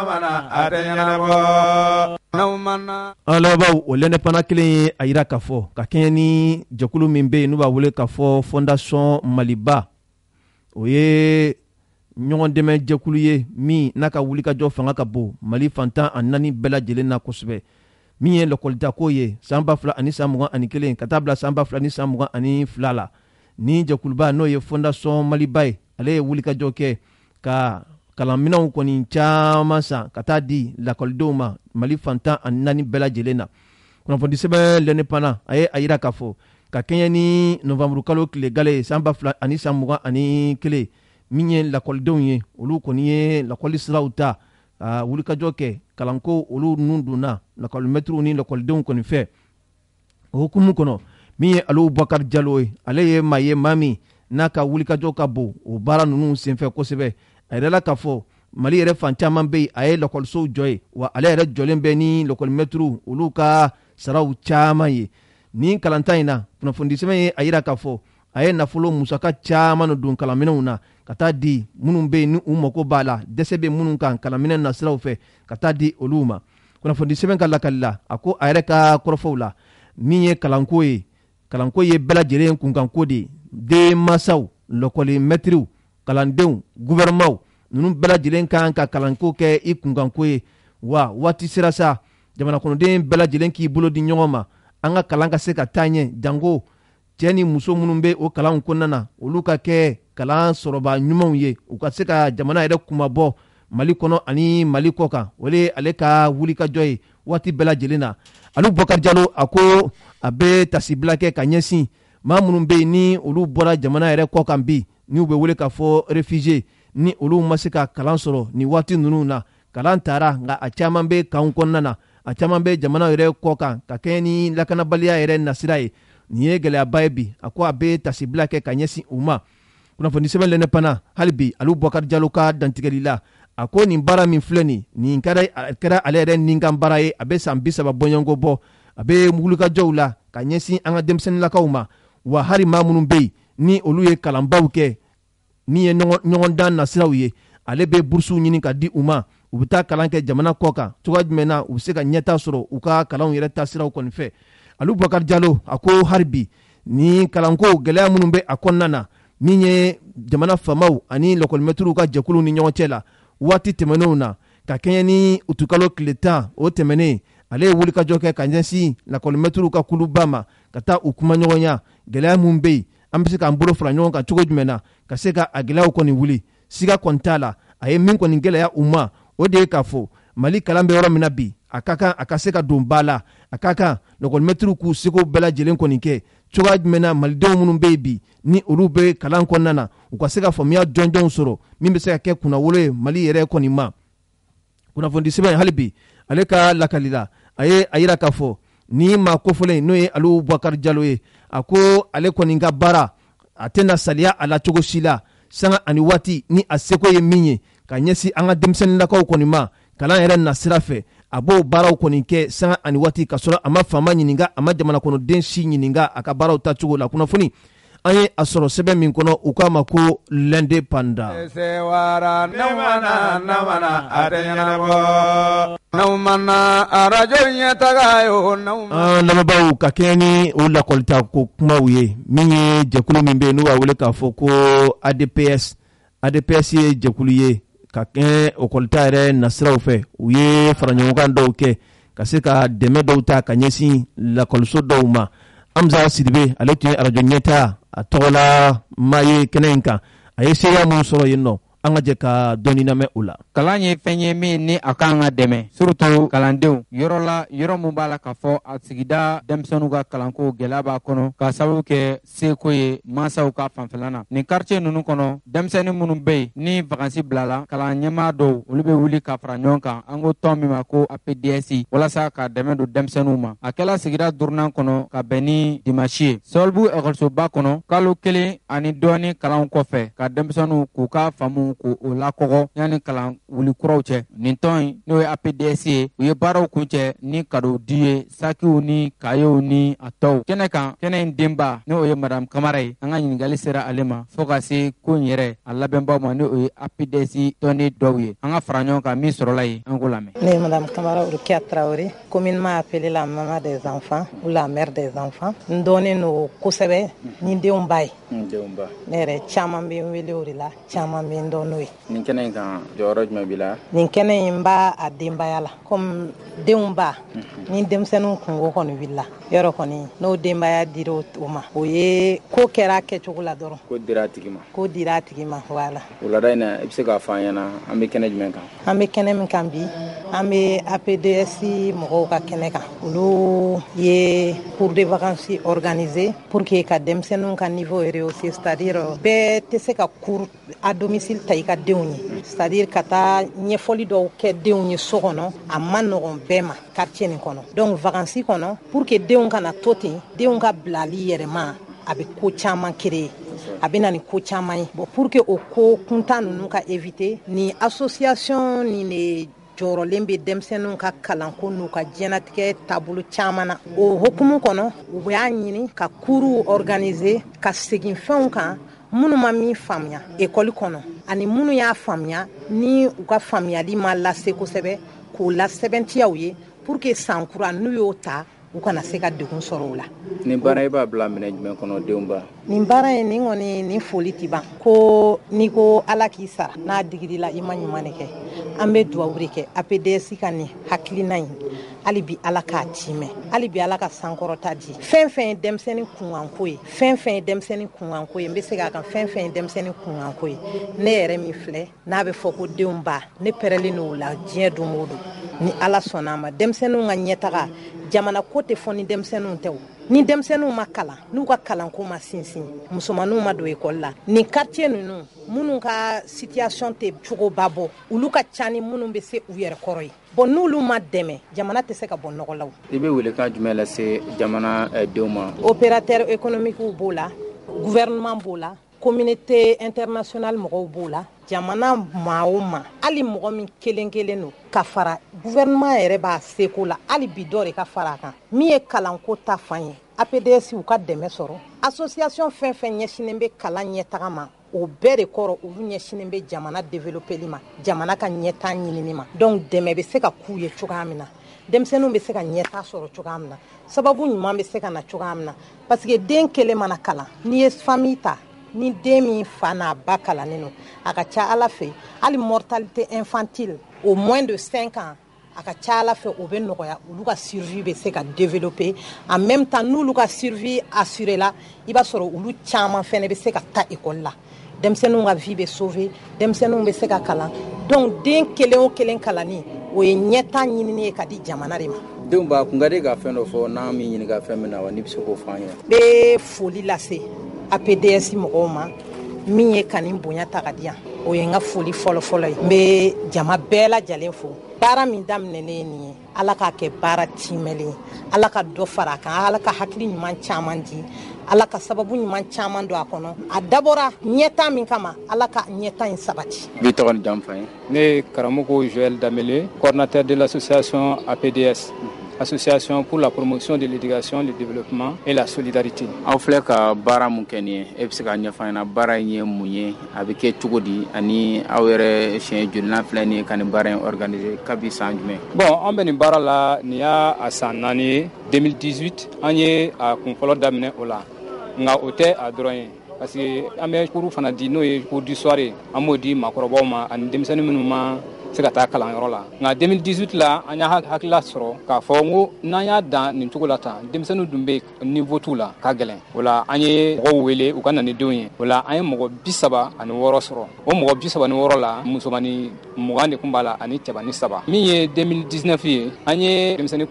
alabaw o l'indépendant kelen ye a yira k'a fɔ ka kɛɲɛ ni jɛkulu min bɛ yen n'u b'a wele k'a fɔ fondation maliba o ye ɲɔgɔn dɛmɛ jɛkulu ye min n'a ka wulikajɔ fanga ka bon mali fantan a 4 bɛɛ lajɛlen na kosɛbɛ min ye lakɔlidako ye san 2021 ka taa bila san 2022 la ni jɛkuluba n'o ye fondation maliba ye ale ye wulikajɔ kɛ ka kalanminɛnw kɔni caman san ka taa di lakɔlidenw ma mali fantan a 4 bɛɛ lajɛlen na kunnafoni sɛbɛn l'indépendant a ye a yira k'a fɔ ka kɛɲɛ ni novembre kalo tile gale san 2021 min ye lakɔlidenw ye olu kɔni ye lakɔli siraw ta ka wulikajɔ kɛ kalanko olu nun donna lakɔlimɛtiriw ni lakɔlidenw kɔni fɛ o hukumu kɔnɔ min ye Alu Bubakari Jalo ye ale ye maa min n'a ka wulikajɔ ka bon o baara ninnu senfɛ kosɛbɛ a yɛrɛla k'a fɔ mali yɛrɛ fan caman bɛ yen a ye lakɔlisow jɔ ye wa ale yɛrɛ jɔlen bɛ ni lakɔlimɛtiriw olu ka saraw caman ye ni kalantan in na kunnafoni sɛbɛn ye a yira k'a fɔ a ye nafolo musaka caman don kalanminɛnw na ka taa di minnu bɛ yen ni u mago b'a la dɛsɛ bɛ minnu kan kalanminɛn na siraw fɛ ka taa di olu ma kunnafoni sɛbɛn ka lakali la a ko a yɛrɛ ka kɔrɔfɔw la min ye kalanko ye bɛɛ lajɛlen kunkanko de ye denmansaw lakɔlimɛtiriw kalandenw gouvernement ninnu bɛɛ lajɛlen kan ka kalanko kɛ i kunkanko ye wa waati sera sa jamana kɔnɔden bɛɛ lajɛlen k'i bolo di ɲɔgɔn ma an ka kalan ka se ka taa ɲɛ jango cɛ ni muso minnu bɛ o kalanw kɔnɔna na olu ka kɛ kalan sɔrɔba ɲumanw ye u ka se ka jamana yɛrɛ kumabɔ mali kɔnɔ ani mali kɔ kan o ye ale ka wulikajɔ ye waati bɛɛ lajɛlen na Alu Bubakari Jalo a ko a bɛ tasibila kɛ ka ɲɛsin maa minnu bɛ yen ni olu bɔra jamana yɛrɛ kɔ kan bi ni u bɛ wele k'a fɔ réfugié ni olu ma se ka kalan sɔrɔ ni waati ninnu na kalan taara nka a caman bɛ kanw kɔnɔna na a caman bɛ jamana yɛrɛ kɔ kan ka kɛ ni lakanabaliya yɛrɛ nasira ye nin ye gɛlɛyaba ye bi a ko a bɛ tasibila kɛ ka ɲɛsin u ma kunnafoni sɛbɛn l'indépendant hali bi Alu Bubakari Jalo ka dantigɛli la a ko nin baara min filɛ nin kɛra ale yɛrɛ nin kan baara ye a bɛ san 30 bɔɲɔnko bɔ a bɛ wulikajɔw la ka ɲɛsin an ka denmisɛnninlakaw ma wa hali maa minnu bɛ yen ni olu ye kalanbaw kɛ ni ye ɲɔgɔndan nasiraw ye ale bɛ burusiw ɲini ka di u ma u bɛ taa kalan kɛ jamana kɔ kan cogoya jumɛn na u bɛ se ka ɲɛta sɔrɔ u ka kalanw yɛrɛ taasiraw kɔni fɛ Alu Bubakari Jalo a ko hali bi ni kalanko gɛlɛya minnu bɛ a kɔnɔna na min ye jamana faamaw ani lakɔlimɛtiriw ka jɛkulu ni ɲɔgɔn cɛ la waati tɛmɛnenw na ka kɛɲɛ ni utukalo tile 10 o tɛmɛnen ale ye wulikajɔ kɛ ka ɲɛsin lakɔlimɛtiriw ka kuluba ma ka taa u kuma ɲɔgɔnya gɛlɛya mun bɛ yen an bɛ se k'an bolo fara ɲɔgɔn kan cogo jumɛn na ka se ka a gɛlɛyaw kɔni wuli siga kɔni t'a la a ye min kɔni gɛlɛya u ma o de ye k'a fɔ Mali kalan bɛ yɔrɔ min na bi a ka kan a ka se ka don ba la a ka kan lakɔlimɛtiriw k'u seko bɛɛ lajɛlen kɔni kɛ cogoya jumɛn na malidenw minnu bɛ yen bi ni olu bɛ kalan kɔnɔna na u ka se ka faamuya jɔnjɔnw sɔrɔ min bɛ se ka kɛ kunnawolo ye Mali yɛrɛ kɔni ma kunnafoni sɛbɛn hali bi ale ka lakali la a ye a yira k'a fɔ ni maa kofɔlen n'o ye Aliyu Bubakari Jalo ye a ko ale kɔni ka baara a tɛna saliya a la cogo si la sanga ani waati ni a seko ye min ye ka ɲɛsin an ka denmisɛnninlakaw kɔni ma kalan yɛrɛ na sira fɛ a b'o baaraw kɔni kɛ sanga ani waati ka sɔrɔ a ma faama ɲininka a ma jamana kɔnɔden si ɲininka a ka baaraw tacogo la kunnafoni an ye a sɔrɔ sɛbɛn min kɔnɔ u k'a ma ko l'indépendant lamɛnbaaw ka kɛɲɛ ni o lakɔlita ko kumaw ye min ye jɛkulu min bɛ yen n'u b'a wele k'a fɔ ko ADPS ye jɛkulu ye ka kɛ okɔlita yɛrɛ nasiraw fɛ u ye faraɲɔgɔnkan dɔw kɛ ka se ka dɛmɛ dɔw ta ka ɲɛsin lakɔliso dɔw ma Amza Sidibe ale tun ye arajo ɲɛtaa a tɔgɔ la maa ye kɛnɛ in kan a ye seereya mun sɔrɔ yen nɔ an ka jɛ ka dɔɔni lamɛn o la. Kalan ye fɛn ye min ni a kan ka dɛmɛ surtout kalandenw yɔrɔ la yɔrɔ mun b'a la ka fɔ a sigida denmisɛnninw ka kalanko gɛlɛya b'a kɔnɔ ka sababu kɛ seko ye mansaw ka fanfɛla na nin quartier ninnu kɔnɔ denmisɛnnin minnu bɛ yen ni vacances bilala kalan ɲɛmaa dɔw olu bɛ wuli ka fara ɲɔgɔn kan an ko tɔn min ma ko APDS walasa ka dɛmɛ don denmisɛnninw ma a kɛla sigida duurunan kɔnɔ ka bɛn ni dimanche ye Sabalibugu ekɔlisoba kɔnɔ kalo 1 ani dɔɔni kalan kɔfɛ ka denmisɛnninw k'u ka faamu ko o la kɔgɔ yani kalan wuli kuraw cɛ nin tɔn in n'o ye APDS ye u ye baaraw kuncɛ ni cadeau di ye sakiw ni kayew ni a tɔw kɛnɛ kan kɛnɛ in denba n'o ye madame Kamara ye an ka ɲininkali sera ale ma fo ka se ko in yɛrɛ a labɛnbaw ma n'o ye APDS tɔnden dɔw ye an ka fara ɲɔgɔn kan min sɔrɔla ye an ko lamɛn. Ne madame Kamara Urukia Traoré communément appelée la maman des enfants ou la mère des enfants n dɔnnen no kosɛbɛ ni denw ba ye ne yɛrɛ caman bɛ n wele o de la caman bɛ n dɔn n'o ye. Nin kɛnɛ in kan jɔyɔrɔ jumɛn b'i la? Nin kɛnɛ in b'a a denbaya la comme denw ba ni denmisɛnninw kungo kɔni wulila yɔrɔ kɔni n'o denbaya dira o ma o ye ko kɛra kɛcogo la dɔrɔn ko dira a tigi ma voilà. Wulada in na i bɛ se k'a fɔ an ɲɛna an bɛ kɛnɛ jumɛn kan? An bɛ kɛnɛ min kan bi an bɛ APDS mɔgɔw ka kɛnɛ kan olu ye cours de vacances organisé pour que ka denmisɛnninw ka niveau rehausser c'est-à-dire bɛɛ tɛ se ka cours à domicile ta i ka denw ye c'est-à-dire ka taa ɲɛfɔli dɔw kɛ denw ye so kɔnɔ a ma nɔgɔn bɛɛ ma quartier nin kɔnɔ donc vacances kɔnɔ pour que denw kana to ten denw ka bilali yɛrɛma a bɛ ko caman créer a bɛ na ni ko caman ye bon pour que o ko kuntan ninnu ka éviter ni association ni ne jɔrɔlen bɛ denmisɛnninw ka kalanko n'u ka diɲɛnatigɛ taabolo caman na o hukumu kɔnɔ u y'a ɲini ka cours organiser ka segin fɛnw kan minnu ma min faamuya école kɔnɔ ani minnu y'a faamuya ni u ka faamuyali ma lase kosɛbɛ k'o lasɛbɛntiya u ye pour que san kura n'u y'o ta u kana se ka degun sɔrɔ o la. Nin baara i b'a bila minɛ jumɛn kɔnɔ denw ba? Nin baara in nin kɔni nin foli ti ban ko n'i ko ala k'i sara n'a digirila i ma ɲuman de kɛ an bɛ duwawu de kɛ APDS ka nin hakilina in hali bi ala k'a tiimɛ hali bi ala ka sankɔrɔta di fɛn fɛn ye denmisɛnnin kunkanko ye fɛn fɛn ye denmisɛnnin kunkanko ye n bɛ se k'a kan fɛn fɛn ye denmisɛnnin kunkanko ye ne yɛrɛ min filɛ n'a bɛ fɔ ko denw ba ne pɛrɛlen n'o la diɲɛ don o don ni ala sɔnna a ma denmisɛnninw ka ɲɛtaga jamana ko tɛ fɔ ni denmisɛnninw tɛ o ni denmisɛnninw ma kalan n'u ka kalanko ma sinsin musomaninw ma don école la ni quartier ninnu minnu ka situation tɛ cogoba bɔ olu ka ca ni minnu bɛ se u yɛrɛ kɔrɔ ye bon n'olu ma dɛmɛ jamana tɛ se ka bɔ nɔgɔ la o. I bɛ welekan jumɛn lase jamana denw ma? Opérateur économique b'o la gouvernement b'o la communauté internationale mɔgɔw b'o la jamana maa o ma hali mɔgɔ min kelen kelen don ka fara gouvernement yɛrɛ b'a seko la hali bi dɔ de ka fara a kan min ye kalanko ta fan ye APDS u ka dɛmɛ sɔrɔ association fɛn fɛn ɲɛsinen bɛ kalan ɲɛtaga ma o bɛɛ de kɔrɔ olu ɲɛsinen bɛ jamana développeli ma jamana ka ɲɛtaa ɲinini ma donc dɛmɛ bɛ se ka k'u ye cogoya min na denmisɛnninw bɛ se ka ɲɛtaa sɔrɔ cogoya min na sababu ɲuman bɛ se ka na cogoya min na parce que den kelen mana kalan n'i ye famille ta ni den min fa n'a ba kalannen no a ka ca Ala fɛ hali mortalité infantile au moins de 5 ans a ka ca Ala fɛ o bɛ nɔgɔya olu ka survie bɛ se ka développer en même temps n'olu ka survie assurée la i b'a sɔrɔ olu caman fɛnɛ bɛ se ka taa école la denmisɛnninw ka vie bɛ sauver denmisɛnninw bɛ se ka kalan donc den kelen o kelen kalanni o ye ɲɛta ɲinini ye ka di jamana de ma. denw b'a kun ka di ka fɛn dɔ fɔ n'an min ɲini ka fɛn min na wa n'i bɛ se k'o fɔ an ye. bɛ foli lase APDS mɔgɔw ma min ye kani bonya ta ka di yan o ye n ka foli fɔlɔfɔlɔ ye n bɛ jama bɛɛ lajɛlen fo baara min daminɛlen ye nin ye Ala k'a kɛ baara timɛlen ye Ala ka dɔ fara a kan Ala ka hakili ɲuman caman di Ala ka sababu ɲuman caman don a kɔnɔ a dabɔra ɲɛta min kama Ala ka ɲɛta in sabati. Bi tɔgɔ ni jamu f'an ye. Ne ye karamɔgɔ Joël Damele, coordinateur de l'association APDS. Association pour la promotion de l'éducation, le développement et la solidarité. Aw filɛ ka baara mun kɛ nin ye e bɛ se k'a ɲɛfɔ an ɲɛna baara in ye mun ye a bɛ kɛ cogo di ani aw yɛrɛ siɲɛ jolinan filɛ nin ye ka nin baara in organiser kabi san jumɛn. Bon an bɛ nin baara la nin y'a san 4 ye 2018 an ye a kun fɔlɔ daminɛ o la nka o tɛ a dɔrɔn ye parce que an bɛ cours fana di n'o ye cours du soir ye an b'o di maakɔrɔbaw ma ani denmisɛnnin minnu ma se ka taa kalanyɔrɔ la nka 2018 la an y'a hakilila sɔrɔ k'a fɔ n ko n'an y'a dan nin cogo la tan denmisɛnninw dun bɛ niveau t'u la ka gɛlɛn o la an ye mɔgɔw wele u ka na ni denw ye o la an ye mɔgɔ 36 sɔrɔ o mɔgɔ 36 la musomanin 20 de tun b'a la ani cɛmanin 3 min ye 2019 ye an ye denmisɛnnin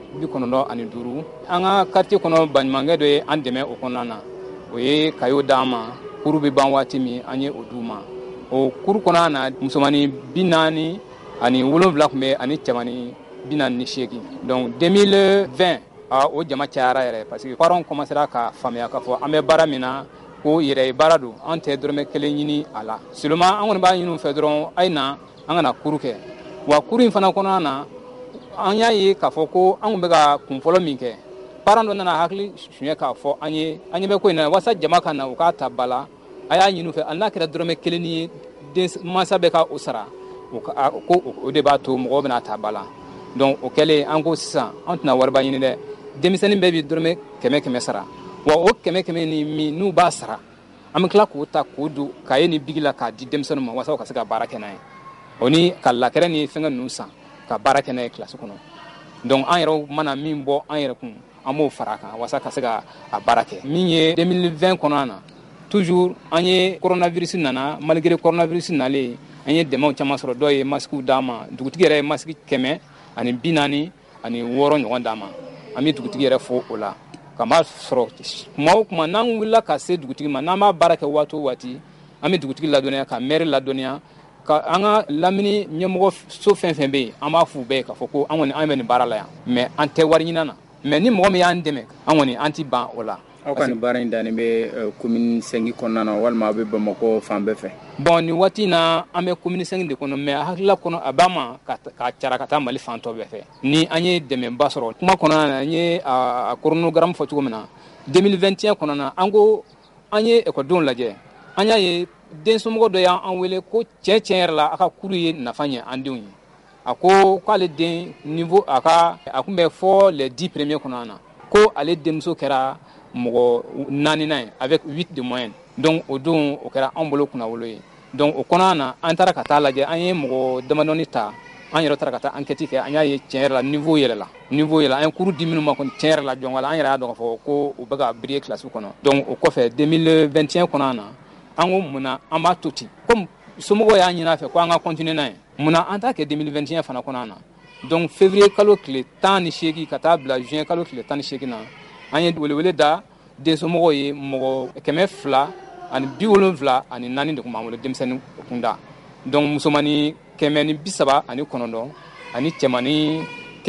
95 an ka quartier kɔnɔ baɲumankɛ dɔ ye an dɛmɛ o kɔnɔna na o ye kayo d'an ma kuru bɛ ban waati min an ye o d'u ma o kuru kɔnɔna na musomanin 40 ani 7 tun bɛ ani cɛmanin 48 donc 2020 o jama cayara yɛrɛ parce que parents commencera ka faamuya k'a fɔ an bɛ baara min na ko yɛrɛ baara don an tɛ dɔrɔmɛ 1 ɲini a la seulement an kɔni b'a ɲini u fɛ dɔrɔn a ye na an kana kuru kɛ wa kuru in fana kɔnɔna na an y'a ye k'a fɔ ko an tun bɛ ka kunfɔlɔ min kɛ parents dɔ nana hakili suɲɛ k'a fɔ an ye bɛ ko in na walasa jama ka na u k'a ta ba la a y'a ɲini u fɛ hali n'a kɛra dɔrɔmɛ 1 ye mansa bɛ ka o sara ko o de b'a to mɔgɔw bɛna ta ba la donc o kɛlen an ko sisan an tɛna wariba ɲini dɛ denmisɛnnin bɛɛ bɛ dɔrɔmɛ 100 sara wa o 100 ni min n'u b'a sara an bɛ tila k'o ta k'o don k'a ye ni bigi la k'a di denmisɛnninw ma walasa u ka se ka baara kɛ n'a ye o ni ka lakɛrɛ ni fɛngɛ ninnu san ka baara kɛ n'a ye kilasi kɔnɔ donc an yɛrɛ mana min bɔ an yɛrɛ kun an b'o fara a kan walasa ka se ka a baara kɛ min ye 2020 kɔnɔna na toujours an ye coronavirus nana malgré coronavirus nalen an ye dɛmɛw caman sɔrɔ dɔw ye masques d'an ma dugutigi yɛrɛ ye masque 140 ani 6 ɲɔgɔn d'an ma an bɛ dugutigi yɛrɛ fo o la ka ma sɔrɔ kuma o kuma n'an wulila ka se dugutigi ma n'an b'a baara kɛ waati o waati an bɛ dugutigi ladɔnniya ka maire ladɔnniya ka an ka lamini ɲɛmɔgɔ so fɛn fɛn bɛ yen an b'a f'u bɛɛ k'a fɔ ko an kɔni an bɛ nin baara la yan mais an tɛ wari ɲini na mais ni mɔgɔ min y'an dɛmɛ an kɔni an ti ban o la. Aw ka nin baara in dannen bɛ commune 5 kɔnɔna na walima a bɛ Bamakɔ fan bɛɛ fɛ. Bon nin waati in na an bɛ commune 5 de kɔnɔ mais a hakilila kɔnɔ a b'a ma ka cara ka taa Mali fan tɔ bɛɛ fɛ ni an ye dɛmɛba sɔrɔ kuma kɔnɔna na n ye a chronogramme fɔ cogo min na 2021 kɔnɔna na an ko an ye ekɔlidenw lajɛ an y'a ye densomɔgɔ dɔ y'an wele ko tiɲɛ yɛrɛ la a ka kuru ye nafa ɲɛ an denw ye a ko k'ale den niveau a kun bɛ fɔ les 10 premiers kɔnɔna na ko ale denmuso kɛra mɔgɔ 4nan ye avec 8 de moyenne donc o don o kɛra an bolo kunnawolo ye donc o kɔnɔna na an taara ka taa lajɛ an ye mɔgɔ damadɔni ta an yɛrɛ taara ka taa enquête kɛ an y'a ye tiɲɛ yɛrɛ la niveau yɛlɛ an ye cours di minnu ma kɔni tiɲɛ yɛrɛ la jɔn wala an yɛrɛ y'a dɔn k'a fɔ ko u bɛ ka briller classe kɔnɔ donc o kɔfɛ 2021 kɔnɔna na an ko mun na an b'a to ten comme somɔgɔw y'a ɲini a fɛ ko an ka continuer n'a ye mun na an t'a kɛ 2021 fana kɔnɔna na donc février kalo tile 18 ka taa bila juin kalo tile 18 na an ye welewele da densomɔgɔw ye mɔgɔ 274 ani 4 de tun b'an bolo denmisɛnnin kunda donc musomanin 139 ani cɛmanin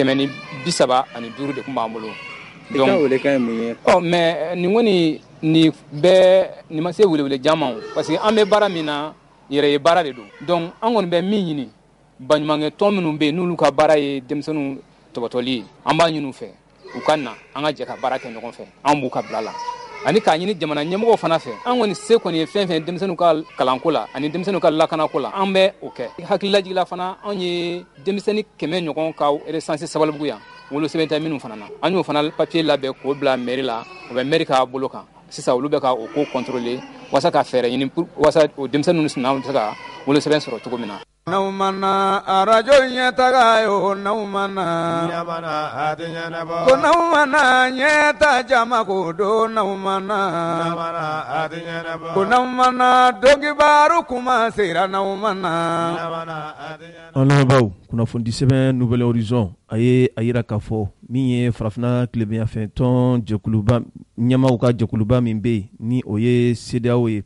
135 de tun b'an bolo. donc wele kan ye mun ye. mais nin kɔni nin ma se welewele jama parce que an bɛ baara min na yɛrɛ ye baara de don donc an kɔni bɛ min ɲini baɲumankɛ tɔn minnu bɛ yen n'olu ka baara ye denmisɛnninw tɔbɔtɔli ye an b'a ɲini u fɛ u ka na an ka jɛ ka baara kɛ ɲɔgɔn fɛ an b'u ka bila la ani k'a ɲini jamana ɲɛmɔgɔw fana fɛ an kɔni se kɔni ye fɛn fɛn denmisɛnninw ka kalanko la ani denmisɛnninw ka lakanako la an bɛ o kɛ hakililajigila fana an ye denmisɛnnin 100 ɲɔgɔn ka recensé Sabalibugu yan wolosɛbɛn tɛ minnu fana na an y'o fana papier labɛn k'o bila mairie la o bɛ mairie ka bolo kan sisan olu bɛ ka o ko contrôler wasa ka fɛɛrɛ ɲini pour wasa o denmisɛnninw ni sinanw tɛ ka wolo sɛbɛn sɔrɔ cogo min na. N'aw mana arajo ɲɛtaga yo n'aw mana ko n'aw mana ɲɛta jama ko don n'aw mana ko n'aw mana dɔnkibaaru kuma sera n'aw mana. An lamɛnbaaw, kunnafoni sɛbɛn Nouvel Horizon a ye a yira k'a fɔ min ye farafina tilebinyanfɛ tɔn jɛkuluba ɲɛmaaw ka jɛkuluba min bɛ yen ni o ye CEDEAO ye,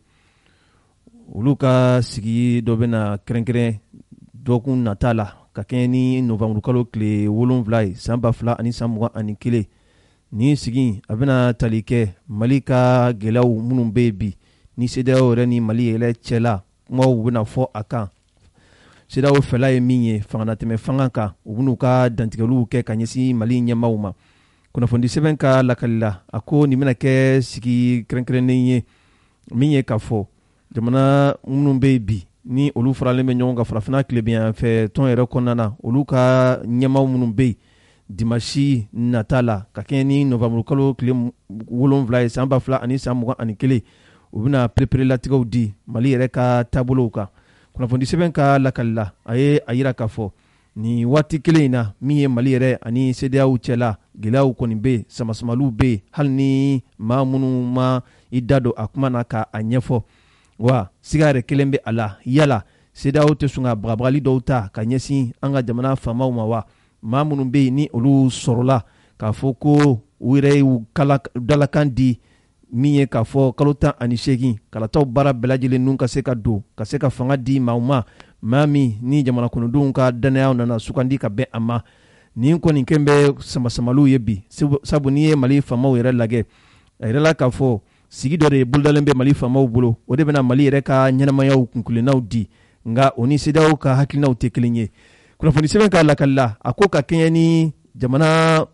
olu ka sigi dɔ bɛna kɛrɛnkɛrɛn dɔgɔkun nata la ka kɛɲɛ ni novembre kalo tile 7 ye san 2021. Ni sigi a bɛna tali kɛ Mali ka gɛlɛyaw minnu bɛ yen bi ni CEDEAO yɛrɛ ni Mali yɛrɛ cɛla kumaw bɛna fɔ a kan. CEDEAO fɛla ye min ye fanganatɛmɛ fanga kan u bɛn'u ka dantigɛliw kɛ ka ɲɛsin Mali ɲɛmaaw ma. Kunnafoni sɛbɛn ka lakalila a ko nin bɛna kɛ sigi kɛrɛnkɛrɛnnen ye min ye k'a fɔ jamana minnu bɛ yen bi ni olu faralen bɛ ɲɔgɔn kan farafina tilebinyanfɛ tɔn yɛrɛ kɔnɔna na olu ka ɲɛmaaw minnu bɛ yen dimanche nata la ka kɛɲɛ ni novembre kalo tile 7 ye san 2021 u bɛna pereperelatigɛw di Mali yɛrɛ ka taabolow kan. Kunnafoni sɛbɛn ka lakalila a ye a yira k'a fɔ ni waati kelen in na min ye Mali yɛrɛ ani CEDEAO cɛla gɛlɛyaw kɔni bɛ yen, samasamaluw bɛ yen, hali ni maa minnu ma i da don a kuma na ka a ɲɛfɔ. Wa siga yɛrɛ kelen bɛ a la yala CEDEAO tɛ sɔn ka bagabagali dɔw ta ka ɲɛsin an ka jamana faamaw ma wa? Maa minnu bɛ yen ni olu sɔrɔla k'a fɔ ko u yɛrɛ y'u dalakan di min ye k'a fɔ kalo 18 kalataw baara bɛɛ lajɛlen nun ka se ka don ka se ka fanga di maaw ma, maa min ni jamana kɔnɔdenw ka danaya nana sugandi ka bɛn a ma. Nin kɔni kɛn bɛ samasamaluw ye bi sabu n'i ye Mali faamaw yɛrɛ lajɛ a yɛrɛ la k'a fɔ sigi dɔ de bolodalen bɛ Mali faamaw bolo, o de bɛna Mali yɛrɛ ka ɲɛnamayaw kunkilennaw di, nka o ni CEDEAO ka hakilinaw tɛ kelen ye. Kunnafoni sɛbɛn ka lakalila a ko ka kɛɲɛ ni jamana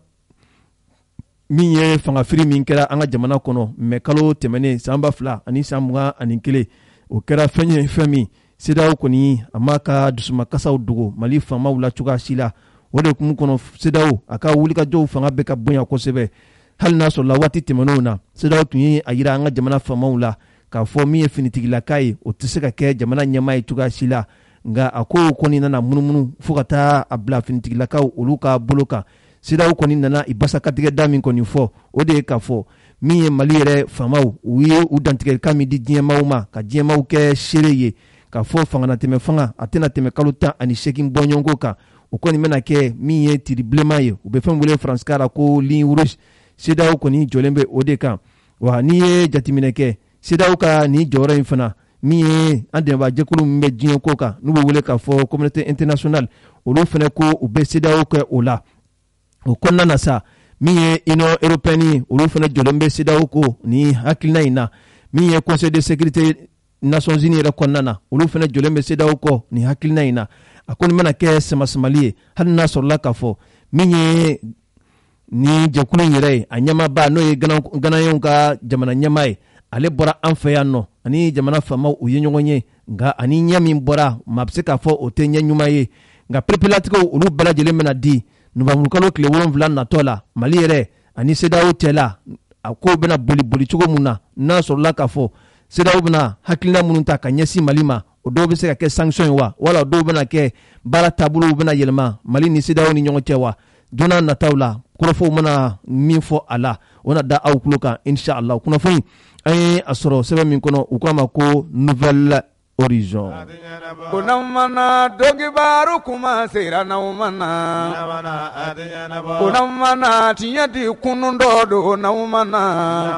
min ye fangafiri min kɛra an ka jamana kɔnɔ mais kalo tɛmɛnen san 2021 o kɛra fɛn ye fɛn min CEDEAO kɔni a ma ka dusumakasaw dogo Mali faamaw la cogoya si la. O de kun kɔnɔ CEDEAO a ka wulikajɔw fanga bɛ ka bonya kosɛbɛ. Hali n'a sɔrɔ la waati tɛmɛnenw na CEDEAO tun ye a yira an ka jamana faamaw la k'a fɔ min ye finitigilaka ye o tɛ se ka kɛ jamana ɲɛmaa ye cogoya si la, nka a ko kɔni nana munumunu fo ka taa a bila finitigilakaw olu ka bolo kan. CEDEAO kɔni nana i basakatigɛ da min kɔni fɔ o de ye k'a fɔ min ye Mali yɛrɛ faamaw u ye u dantigɛlikan min di diɲɛmaaw ma ka diɲɛmaaw kɛ seere ye k'a fɔ fanganatɛmɛ fanga a tɛna tɛmɛ kalo 18 bɔɲɔgɔnko kan. O kɔni bɛna kɛ min ye tiri bilenman ye, u bɛ fɛn wele faransikan la ko ligne rouge. CEDEAO kɔni jɔlen bɛ o de kan. Wa n'i ye jateminɛ kɛ CEDEAO ka nin jɔyɔrɔ in fana min ye an dɛmɛbaajɛkulu min bɛ diɲɛ ko kan n'u bɛ wele k'a fɔ communauté internationale olu fana ko u bɛ CEDEAO kɛ o la. O kɔnɔna na sa min ye Union européenne olu fana jɔlen bɛ CEDEAO ko ni hakilina in na, min ye conseil de sécurité Nations Unies yɛrɛ kɔnɔna na olu fana jɔlen bɛ CEDEAO kɔ ni hakilina in na. A kɔni bɛna kɛ samasamali ye hali n'a sɔrɔla k'a fɔ min ye ni jɛkulu in yɛrɛ ye a ɲɛmaaba n'o ye Ganayenw ka jamana ɲɛmaa ye ale bɔra an fɛ yan nɔ ani jamana faamaw u ye ɲɔgɔn ye, nka ani ɲɛ min bɔra maa bɛ se k'a fɔ o tɛ ɲɛ ɲuman ye. Nka pereperelatigɛw olu bɛɛ lajɛlen bɛna di novembre kalo tile 7 natɔ la Mali yɛrɛ ani CEDEAO cɛla a ko bɛna boli cogo min na n'a sɔrɔla k'a fɔ CEDEAO bɛna hakilina minnu ta ka ɲɛsin Mali ma o dɔw bɛ se ka kɛ sanction ye wa wala dɔw bɛna kɛ baara taabolow bɛna yɛlɛma Mali ni CEDEAO ni ɲɔgɔn cɛ wa. Donna nataw la kunnafoniw mana min fɔ a la o na da aw tulo kan inshallah. Kunnafoni an ye a sɔrɔ sɛbɛn min kɔnɔ u k'a ma ko Nouvel Horizon. Ko n'aw mana dɔnkibaaru kuma sera n'aw mana ko n'aw mana tiɲɛ di kunun dɔ don n'aw mana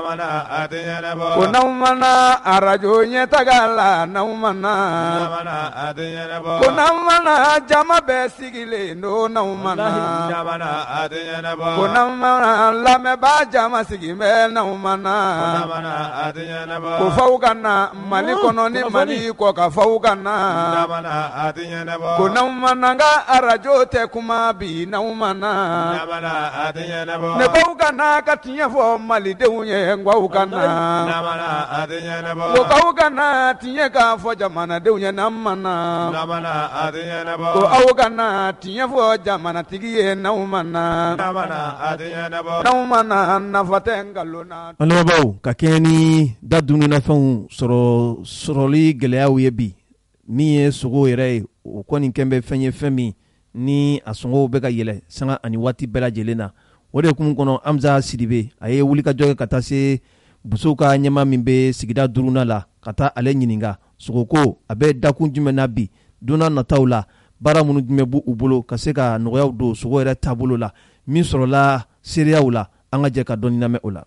ko n'aw mana arajo ɲɛtaga la n'aw mana ko n'aw mana jama bɛɛ sigilen don n'aw mana ko n'aw mana lamɛnbaa jama sigilen bɛ n'aw mana ko f'aw ka na Mali kɔnɔ ni Mali kɔ fɔ ka fɔ ka na ko n'aw ma na n ka arajo tɛ kuma bi n'aw ma na ne k'aw ka na ka tiɲɛ fɔ malidenw ye n k'aw ka na ko k'aw ka na tiɲɛ k'a fɔ jamanadenw ye n'an ma na ko aw ka na tiɲɛ fɔ jamanatigi ye n'aw ma na n'aw ma na nafa tɛ nkalon na. An lamɛnbaaw ka kɛɲɛ ni da dumunifɛnw sɔrɔli gɛlɛyaw ye bi min ye sogo yɛrɛ ye o kɔni kɛn bɛ fɛn ye fɛn min ni a sɔngɔw bɛ ka yɛlɛ sanga ani waati bɛɛ lajɛlen na. O de hukumu kɔnɔ Amza Sidibe a ye wulikajɔ kɛ ka taa se Bosow ka ɲɛmaa min bɛ sigida 4nan la ka taa ale ɲininka sogoko a bɛ dakun jumɛn na bi don n'a nataw la baara minnu jumɛn b'u bolo ka se ka nɔgɔyaw don sogo yɛrɛ taabolo la min sɔrɔla seereyaw la an ka jɛ ka dɔɔni lamɛn o la.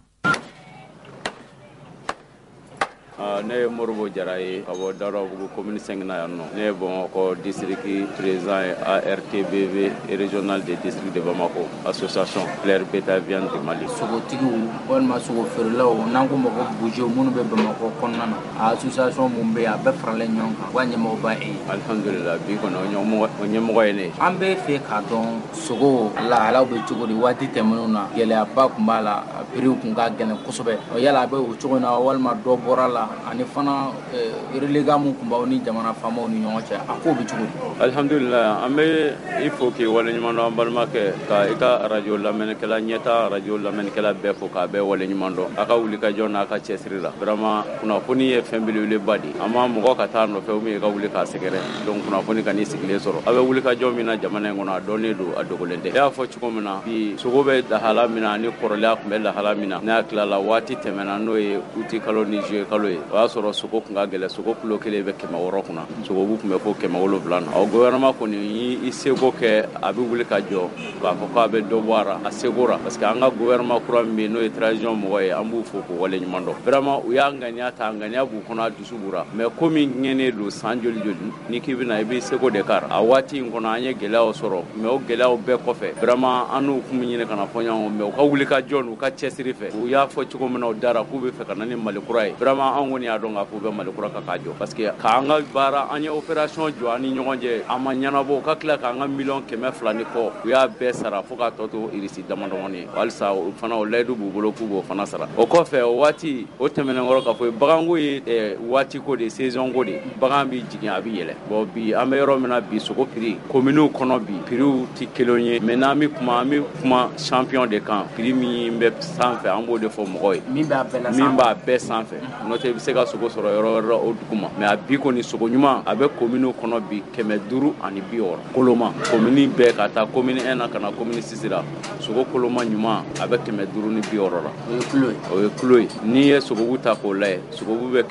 Ne ye Moribo Jara ye ka bɔ Daoudabougou commune 5 na yan nɔ. Ne ye Bamakɔ district président ye ARTBV régional des districts de Bamako association Claire Beta Viande de Mali. Sogotigiw walima sogo feerelaw n'an ko mɔgɔ bouger minnu bɛ Bamakɔ kɔnɔna na a association mun bɛ yen a bɛɛ faralen ɲɔgɔn kan wa ɲɛmɔgɔ b'a ye. Alhamdulillah bi kɔni o ɲɛmɔgɔ ye ne. An bɛ fɛ k'a dɔn sogo lahalaw bɛ cogo di waati tɛmɛnenw na gɛlɛyaba tun b'a la prix kun ka gɛlɛn kosɛbɛ yala a bɛ o cogo in na walima dɔ bɔra la ani fana relégat mun kun b'aw ni jamana faamaw ni ɲɔgɔn cɛ a ko bɛ cogo di. Alhamdulillah an bɛ il faut que wale ɲuman dɔn an balimakɛ ka i ka radio lamɛnnikɛla ɲɛta radio lamɛnnikɛla bɛɛ fo k'a bɛɛ wale ɲuman dɔn a ka wuli ka jɔ n'a ka cɛsiri la vraiment kunnafoni ye fɛn belebeleba de an ma mɔgɔ ka taa nɔfɛ ou i ka wuli k'a sɛgɛrɛ donc kunnafoni ka n'i sigilen sɔrɔ a bɛ wuli ka jɔ min na jamana in kɔnɔ a dɔnnen don a dogolen tɛ. I y'a fɔ cogo min na bi sogo bɛ lahala min na ani kɔrɔlen tun bɛ lahala min na n'a tilala waati tɛmɛna n'o ye uti kalo ni juillet kalo ye o y'a sɔrɔ sogo kun ka gɛlɛ sogo kilo kelen bɛ 600 kunna sogobu kun bɛ fɔ 770 na o gouvernement kɔni i seko kɛ a bɛ wuli ka jɔ k'a fɔ k'a bɛ dɔ bɔ a la a segora parce que an ka gouvernement kura min bɛ yen n'o ye transition mɔgɔ ye an b'u fo k'u wale ɲuman dɔn vraiment u y'a ŋaniya ta ŋaniya b'u kɔnɔ a dusu b'ura mais komi ŋɛnen don san joli joli ni k'i bɛna i b'i seko de kari a waati in kɔnɔ an ye gɛlɛyaw sɔrɔ mais o gɛlɛyaw bɛɛ kɔfɛ vraiment an n'u kun bɛ ɲini ka na fɔ ɲɔgɔn mais u ka wuli ka jɔ n'u ka cɛsiri fɛ u y'a fɔ cogo min na u dara k'u bɛ fɛ ka na ni Mali kura ye vraiment an kɔni y'a dɔn k'a fɔ u bɛ Mali kura kan k'a jɔ parce que k'an ka baara an ye opération jɔ an ni ɲɔgɔn cɛ a ma ɲɛnabɔ ka tila k'an ka 1,200,000 ni kɔ u y'a bɛɛ sara fo k'a tɔ to irisi damadɔɔni ye halisa o fana o layidu b'u bolo k'u b'o fana sara o kɔfɛ o waati o tɛmɛnen kɔrɔ k'a fɔ baganko ye waati ko de saison ko de bagan bɛ jigin a bɛ yɛlɛ bon bi an bɛ yɔrɔ min na bi sogo prix communes kɔnɔ bi prix ti kelen ye mais n'an bɛ kuma champion de kan prix min bɛ sanfɛ an b'o de fɔ mɔgɔw ye min b'a bɛɛ sanfɛ n'o tɛ i bɛ se ka sogo sɔrɔ yɔrɔ wɛrɛ o dugu ma mais a bi kɔni sogo ɲuman a bɛ commune kɔnɔ bi 560 koloma commune bɛɛ ka taa commune 1 na ka na commune 6 la sogo koloma ɲuman a bɛ 560 la o ye kilo ye n'i ye sogobu ta k'o lajɛ sogobu bɛ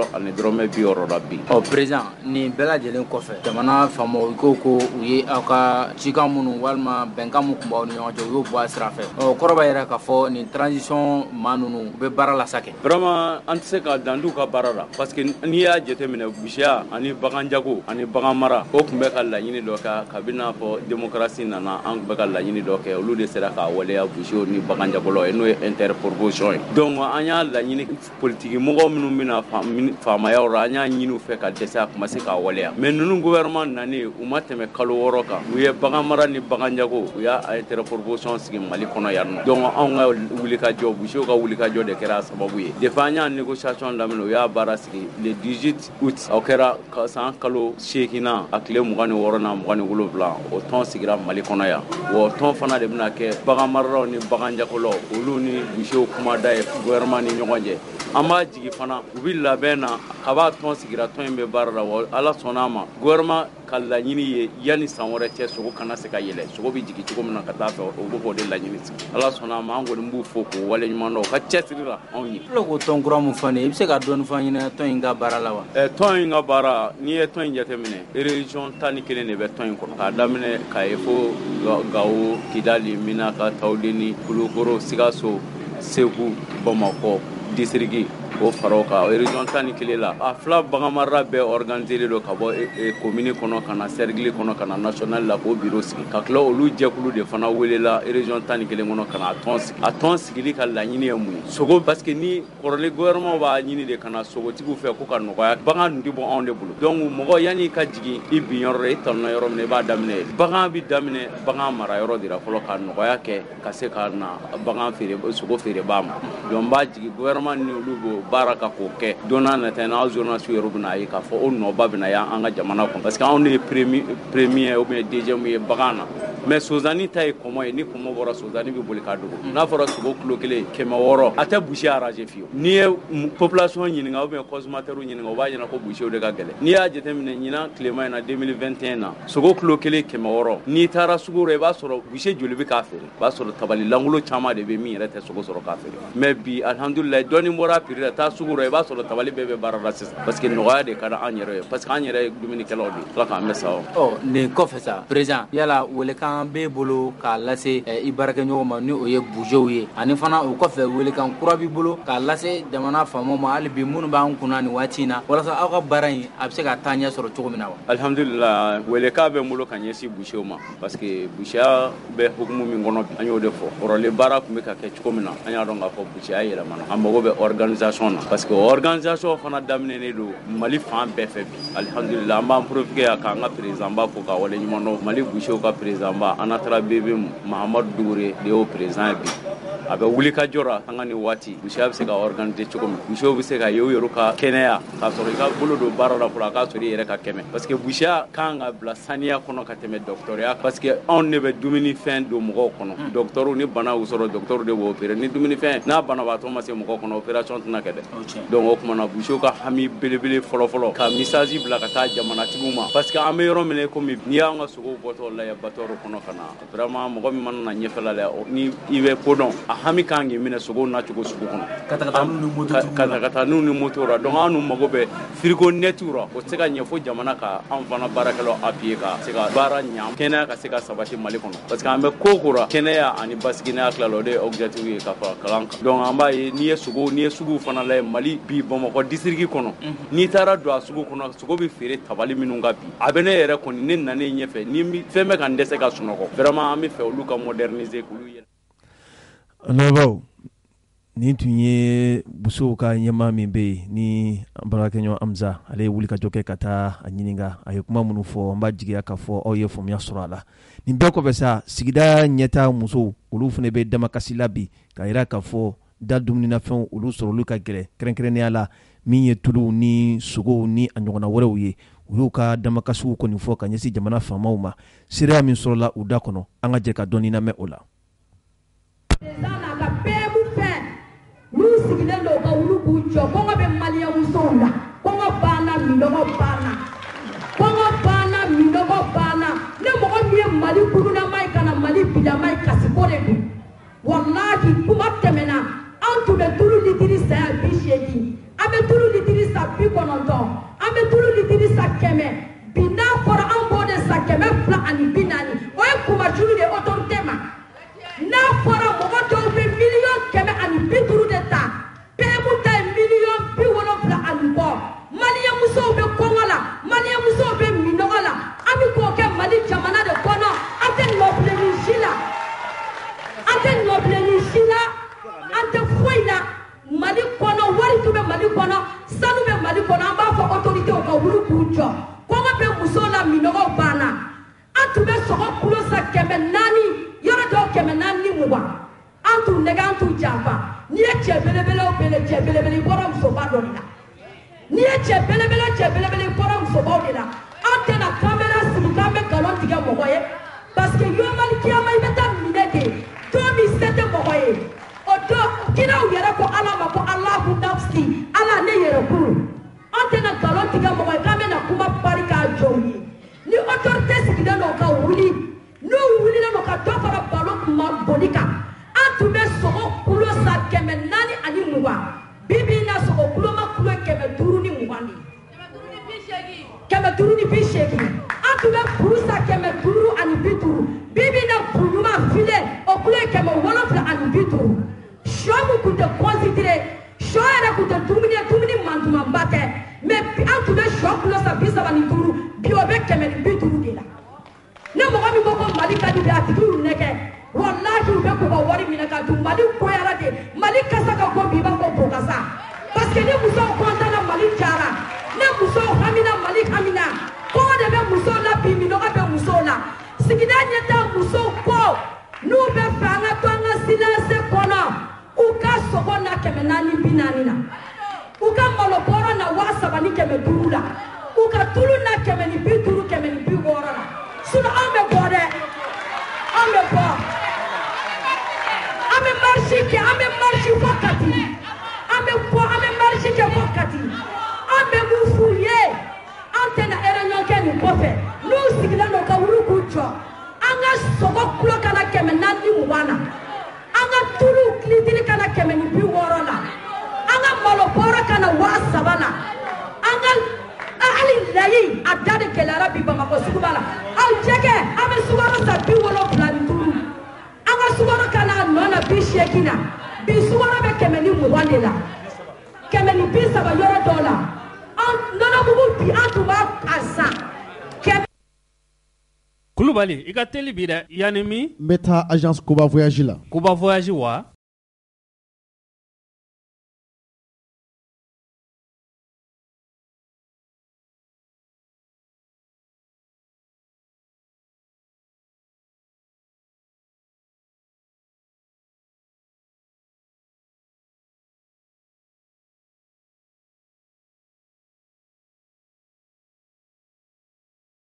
660 la bi. président nin bɛɛ lajɛlen kɔfɛ jamana faamaw ko u ye aw ka cikan minnu walima bɛnkan min tun b'aw ni ɲɔgɔn cɛ u y'o bɔ a sira fɛ kɔrɔ b'a jira k'a fɔ nin transition maa ninnu u bɛ baara la sa kɛ. vraiment an tɛ se ka dan t'u ka baara la parce que n'i y'a jateminɛ busiya ani bagan jago ani bagan mara o tun bɛ ka laɲini dɔ kɛ kabi n'a fɔ démocratie nana an tun bɛ ka laɲini dɔ kɛ olu de sera k'a waleya busiyaw ni bagan jagolaw ye n'o ye interproportion ye donc an y'a laɲini politiki mɔgɔ minnu bɛna faamayaw la an y'a ɲini u fɛ ka dɛsɛ a kuma se k'a waleya mais ninnu gouvernement nanen u ma tɛmɛ kalo 6 kan u ye bagan mara ni bagan jago u y'a interproportion sigi Mali kɔnɔ yan nɔ donc anw ka wuli ka jɔ busiyaw ka wuli ka jɔ de kɛra sababu ye depuis an y'a négociation daminɛ u y'a baara sigi le 18 août o kɛra san kalo 8nan a tile 26 na 27 o tɔn sigira Mali kɔnɔ yan wa o tɔn fana de bɛna kɛ bagan maralaw ni bagan jagolaw olu ni busiyaw kumada ye gouvernement ni ɲɔgɔn cɛ an b'a jigi fana u bɛ labɛn na a b'a tɔn sigira tɔn in bɛ baara la wa ala sɔnna a ma gouvernement ka laɲini ye yanni san wɛrɛ cɛ sogo kana se ka yɛlɛ sogo bɛ jigin cogo min na ka taa fɛ o bɛ k'o de laɲini sigi ala sɔnna a ma an kɔni b'u fo k'o wale ɲuman dɔn o ka cɛsiri la anw ye. fɔlɔ k'o tɔn kura mun fɔ ne ye i bɛ se ka dɔɔni fɔ an ɲɛna tɔn in ka baara la wa. tɔn in ka baara n'i ye tɔn in jateminɛ région 11 de bɛ tɔn in kɔnɔ k'a daminɛ k'a ye fo Gawo Kidali Minaka Tawuleni Kulukoro Sikaso Segu Bamakɔ district o faro ka région tan ni kelen la a fila baganmara bɛɛ organisé do ka bɔ commune kɔnɔ ka na cercle kɔnɔ ka na national la ko bureau sigi ka tila olu jɛkulu de fana welela région tan ni kelen kɔnɔ ka na a tɔn sigili ka laɲini ye mun ye sogo parce que ni kɔrɔlen gouvernement b'a ɲini de ka na sogotigiw fɛ ko ka nɔgɔya bagan dun tɛ bɔ anw de bolo donc mɔgɔ yanni ka jigin i bin yɔrɔ la i tanuna yɔrɔ min na i b'a daminɛ bagan bi daminɛ bagan mara yɔrɔ de la fɔlɔ ka nɔgɔya kɛ ka se ka na bagan feere sogo feere b'a ma donc b'a jigin gouvernement ni olu b'o baara ka k'o kɛ don n'a nata n'aw journaliste yɛrɛ bɛna ye k'a fɔ o nɔba bɛna ye an ka jamana kɔnɔ parce que anw de ye premier ou bien deuxième ye bagan na mais sozani ta ye kɔmɔ ye ni kɔmɔ bɔra sozani bɛ boli ka dogo n'a fɔra sogo kilo kelen 100 a tɛ boucher arranger fiyewu n'i ye population ɲininka ou bien consommateur ɲininka o b'a ɲɛna ko boucher de ka gɛlɛn n'i y'a jateminɛ ɲinan tilema in na 2021 na sogo kilo kelen 100 n'i taara sugu la i b'a sɔrɔ boucher joli bɛ k'a feere i b'a sɔrɔ tabali langolo caman de bɛ min yɛrɛ tɛ sogo sɔrɔ k'a feere mais bi alhamdulilayi dɔɔni bɔra prix la taa sugu la i b'a sɔrɔ tabali bɛɛ bɛ baara la sisan parce que nɔgɔya de ka di an yɛrɛ ye parce que an yɛrɛ ye dumunikɛlaw de ala k'an bɛ sa o. nin kɔfɛ sa président yala welekan b'e bolo k'a lase i baarakɛɲɔgɔn ma ni o ye bougerw ye ani fana o kɔfɛ welekan kura b'i bolo k'a lase jamana faamaw ma hali bi minnu b'an kunna nin waati in na walasa aw ka baara in a bɛ se ka taa ɲɛ sɔrɔ cogo min na wa. alhamdulilayi welekan bɛ n bolo ka ɲɛsin boucherw ma parce que boucher bɛ hukumu min kɔnɔ bi an y'o de fɔ kɔrɔlen baara tun bɛ ka kɛ cogo min na an y'a dɔn k'a fɔ boucher yɛlɛmana an mago bɛ organisation na parce que organisation fana daminɛnen don mali fan bɛɛ fɛ bi alhamdulilayi an b'an profiter a k'an ka président ba fo ka wale ɲuman dɔn mali boucherw ka président ba anatara bebe mahamadu dugure de y'o président ye bi a bɛ wuli ka jɔra an ka nin waati boucher bɛ se ka organiser cogo min boucher bɛ se ka ye u yɛrɛ ka kɛnɛya k'a sɔrɔ i ka bolo don baara la fɔlɔ a k'a sɔrɔ i yɛrɛ ka kɛmɛ parce que boucher kan ka bila saniya kɔnɔ ka tɛmɛ docteur parce que anw de bɛ dumunifɛn don mɔgɔw kɔnɔ docteur ni bana y'u sɔrɔ docteur de b'o opérer ni dumunifɛn n'a banabaatɔ ma se mɔgɔ kɔnɔ opération tɛna kɛ dɛ donc o kumana boucher ka hami belebele fɔlɔ ka message bila ka taa jamanatigiw ma parce que an bɛ yɔrɔ min na komi n'i y'an ka sogow bɔtɔ lajɛ bateau kɔnɔ ka na vraiment mɔgɔ min mana na ɲɛfɛla la ni i bɛ ko dɔn a hami kan k'i minɛ sogow nacogo sugu kɔnɔ katakata n'u ni moto la donc an n'u mago bɛ frigo netiw la o tɛ se ka ɲɛ fo jamana ka an fana baarakɛlaw appuyer ka se ka baara ɲa kɛnɛya ka se ka sabati mali kɔnɔ parce que an bɛ ko ko la kɛnɛya ani basiginaya tilala o de ye objectif ye ka fara kalan kan donc an b'a ye n'i ye suguw fana lajɛ mali bi bamakɔ district kɔnɔ n'i taara don a sugu kɔnɔ sogo bɛ feere tabali minnu ka bi a bɛ ne yɛrɛ kɔni ne nanen ɲɛfɛ ni fɛn bɛ ka n dɛsɛ ka sunɔgɔ vraiment an bɛ fɛ olu ka moderniser k'olu yɛlɛ. Anabaw nin tun ye musow ka ɲɛmaa min bɛ yen ni an baarakɛɲɔgɔn Amza ale ye wuli ka jɔ kɛ ka taa a ɲininka a ye kuma minnu fɔ an b'a jigiya k'a fɔ aw ye faamuya sɔrɔ a la nin bɛɛ kɔfɛ sa sigida ɲɛtaa musow olu fana bɛ damakasi la bi k'a jira k'a fɔ da dumuninafɛnw olu sɔrɔ olu ka gɛlɛn kɛrɛnkɛrɛnnenya la min ye tuluw ni sogow ni a ɲɔgɔnna wɛrɛw ye u y'u ka damakasiw kɔni fɔ ka ɲɛsin jamana faamaw ma seereya min sɔrɔla u da kɔnɔ an ka jɛ ka dɔɔni lamɛn o la. N'u sigilen don ka wulu k'u jɔ kɔngɔ bɛ maliyɛn musow la kɔngɔ banna minɔgɔ banna ne mɔgɔ min ye mali kurunama ye ka na mali bilama ye kasiko de don walahi kuma tɛmɛna an tun bɛ tulu litiri san yan 80 an bɛ tulu litiri san 90 an bɛ tulu litiri san 100 bi n'a fɔra an b'o de san 240 o ye kumajuru de ye autorité ma n'a fɔra mɔgɔ dɔw bɛ miliyɔn 150 de ta PMU ta ye miliyɔn 70 kɔ maliyɛn musow bɛ kɔngɔ la maliyɛn musow bɛ minɔgɔ la an bɛ k'o kɛ mali jamana de kɔnɔ an tɛ nɔbilenni si la an tɛ foyi la mali kɔnɔ wari tun bɛ mali kɔnɔ sanu bɛ mali kɔnɔ an b'a fɔ autorité ka wuli k'u jɔ kɔngɔ bɛ musow la minɔgɔ banna an tun bɛ sɔgɔ kulo san 400 yɔrɔ dɔw 420 an tun nɛgɛ an tun janfa n'i ye cɛ belebele i bɔra musoba dɔ de la n'i ye cɛ belebele i bɔra musobaw de la an tɛna kamera sigi k'an bɛ galon tigɛ mɔgɔ ye parce que yomali kiyama i bɛ taa minɛ de don min se tɛ mɔgɔ ye o don kiraw yɛrɛ ko ala ma ko alahu nafsi ala ne yɛrɛ kuru an tɛna galon tigɛ mɔgɔ ye k'an bɛna kuma bari k'a jɔ u ye ni autorité sigilen don ka wuli n'u wulilen don ka dɔ fara balo kuma boli kan an tun bɛ sogo kulo san 420 bibi in na sogo kulo ma kulo 520 de 580 an tun bɛ furu san 550 bibi in na furu ɲuman file o kulo 770 sɔ min tun tɛ considéré sɔ yɛrɛ tun tɛ dumuni wari minɛ ka dun Mali goyara de Mali kasa ka go bi ba ko bokasa parce que ni muso kontaan na Mali jara ne muso hamina Mali hamina ko de bɛ muso la bi minɔgɔ bɛ muso la sigida ɲɛta muso ko n'u bɛ fɛ an ka to an ka silence kɔnɔ u ka sogo na 440 na u ka malo bɔrɔ na 3,500 la u ka tulu na 150 160 la sinon an bɛ bɔ dɛ an bɛ bɔ an bɛ marche kɛ an bɛ marche fɔ Kati an bɛ bɔ an bɛ marche kɛ fɔ Kati an bɛ mun f'u ye an tɛna réunion kɛ nin kɔfɛ n'u sigilen don ka wuli k'u jɔ an ka sogo kulo kana 420 na an ka tulu litiri kana 160 la an ka malo bɔrɔ kana 3,000 la an ka hali layi a da de gɛlɛyara bi Bamakɔ suguba la aw jɛgɛ an bɛ sukaro san 75 an ka sukaro kana nɔ na 80 na bi sukaro bɛ 120 de la 130 yɔrɔ dɔw la an nɔnɔmugu bi an tun b'a san Kulubali i ka teli bi dɛ yani min n bɛ taa agence Koba Voyage la Koba Voyage wa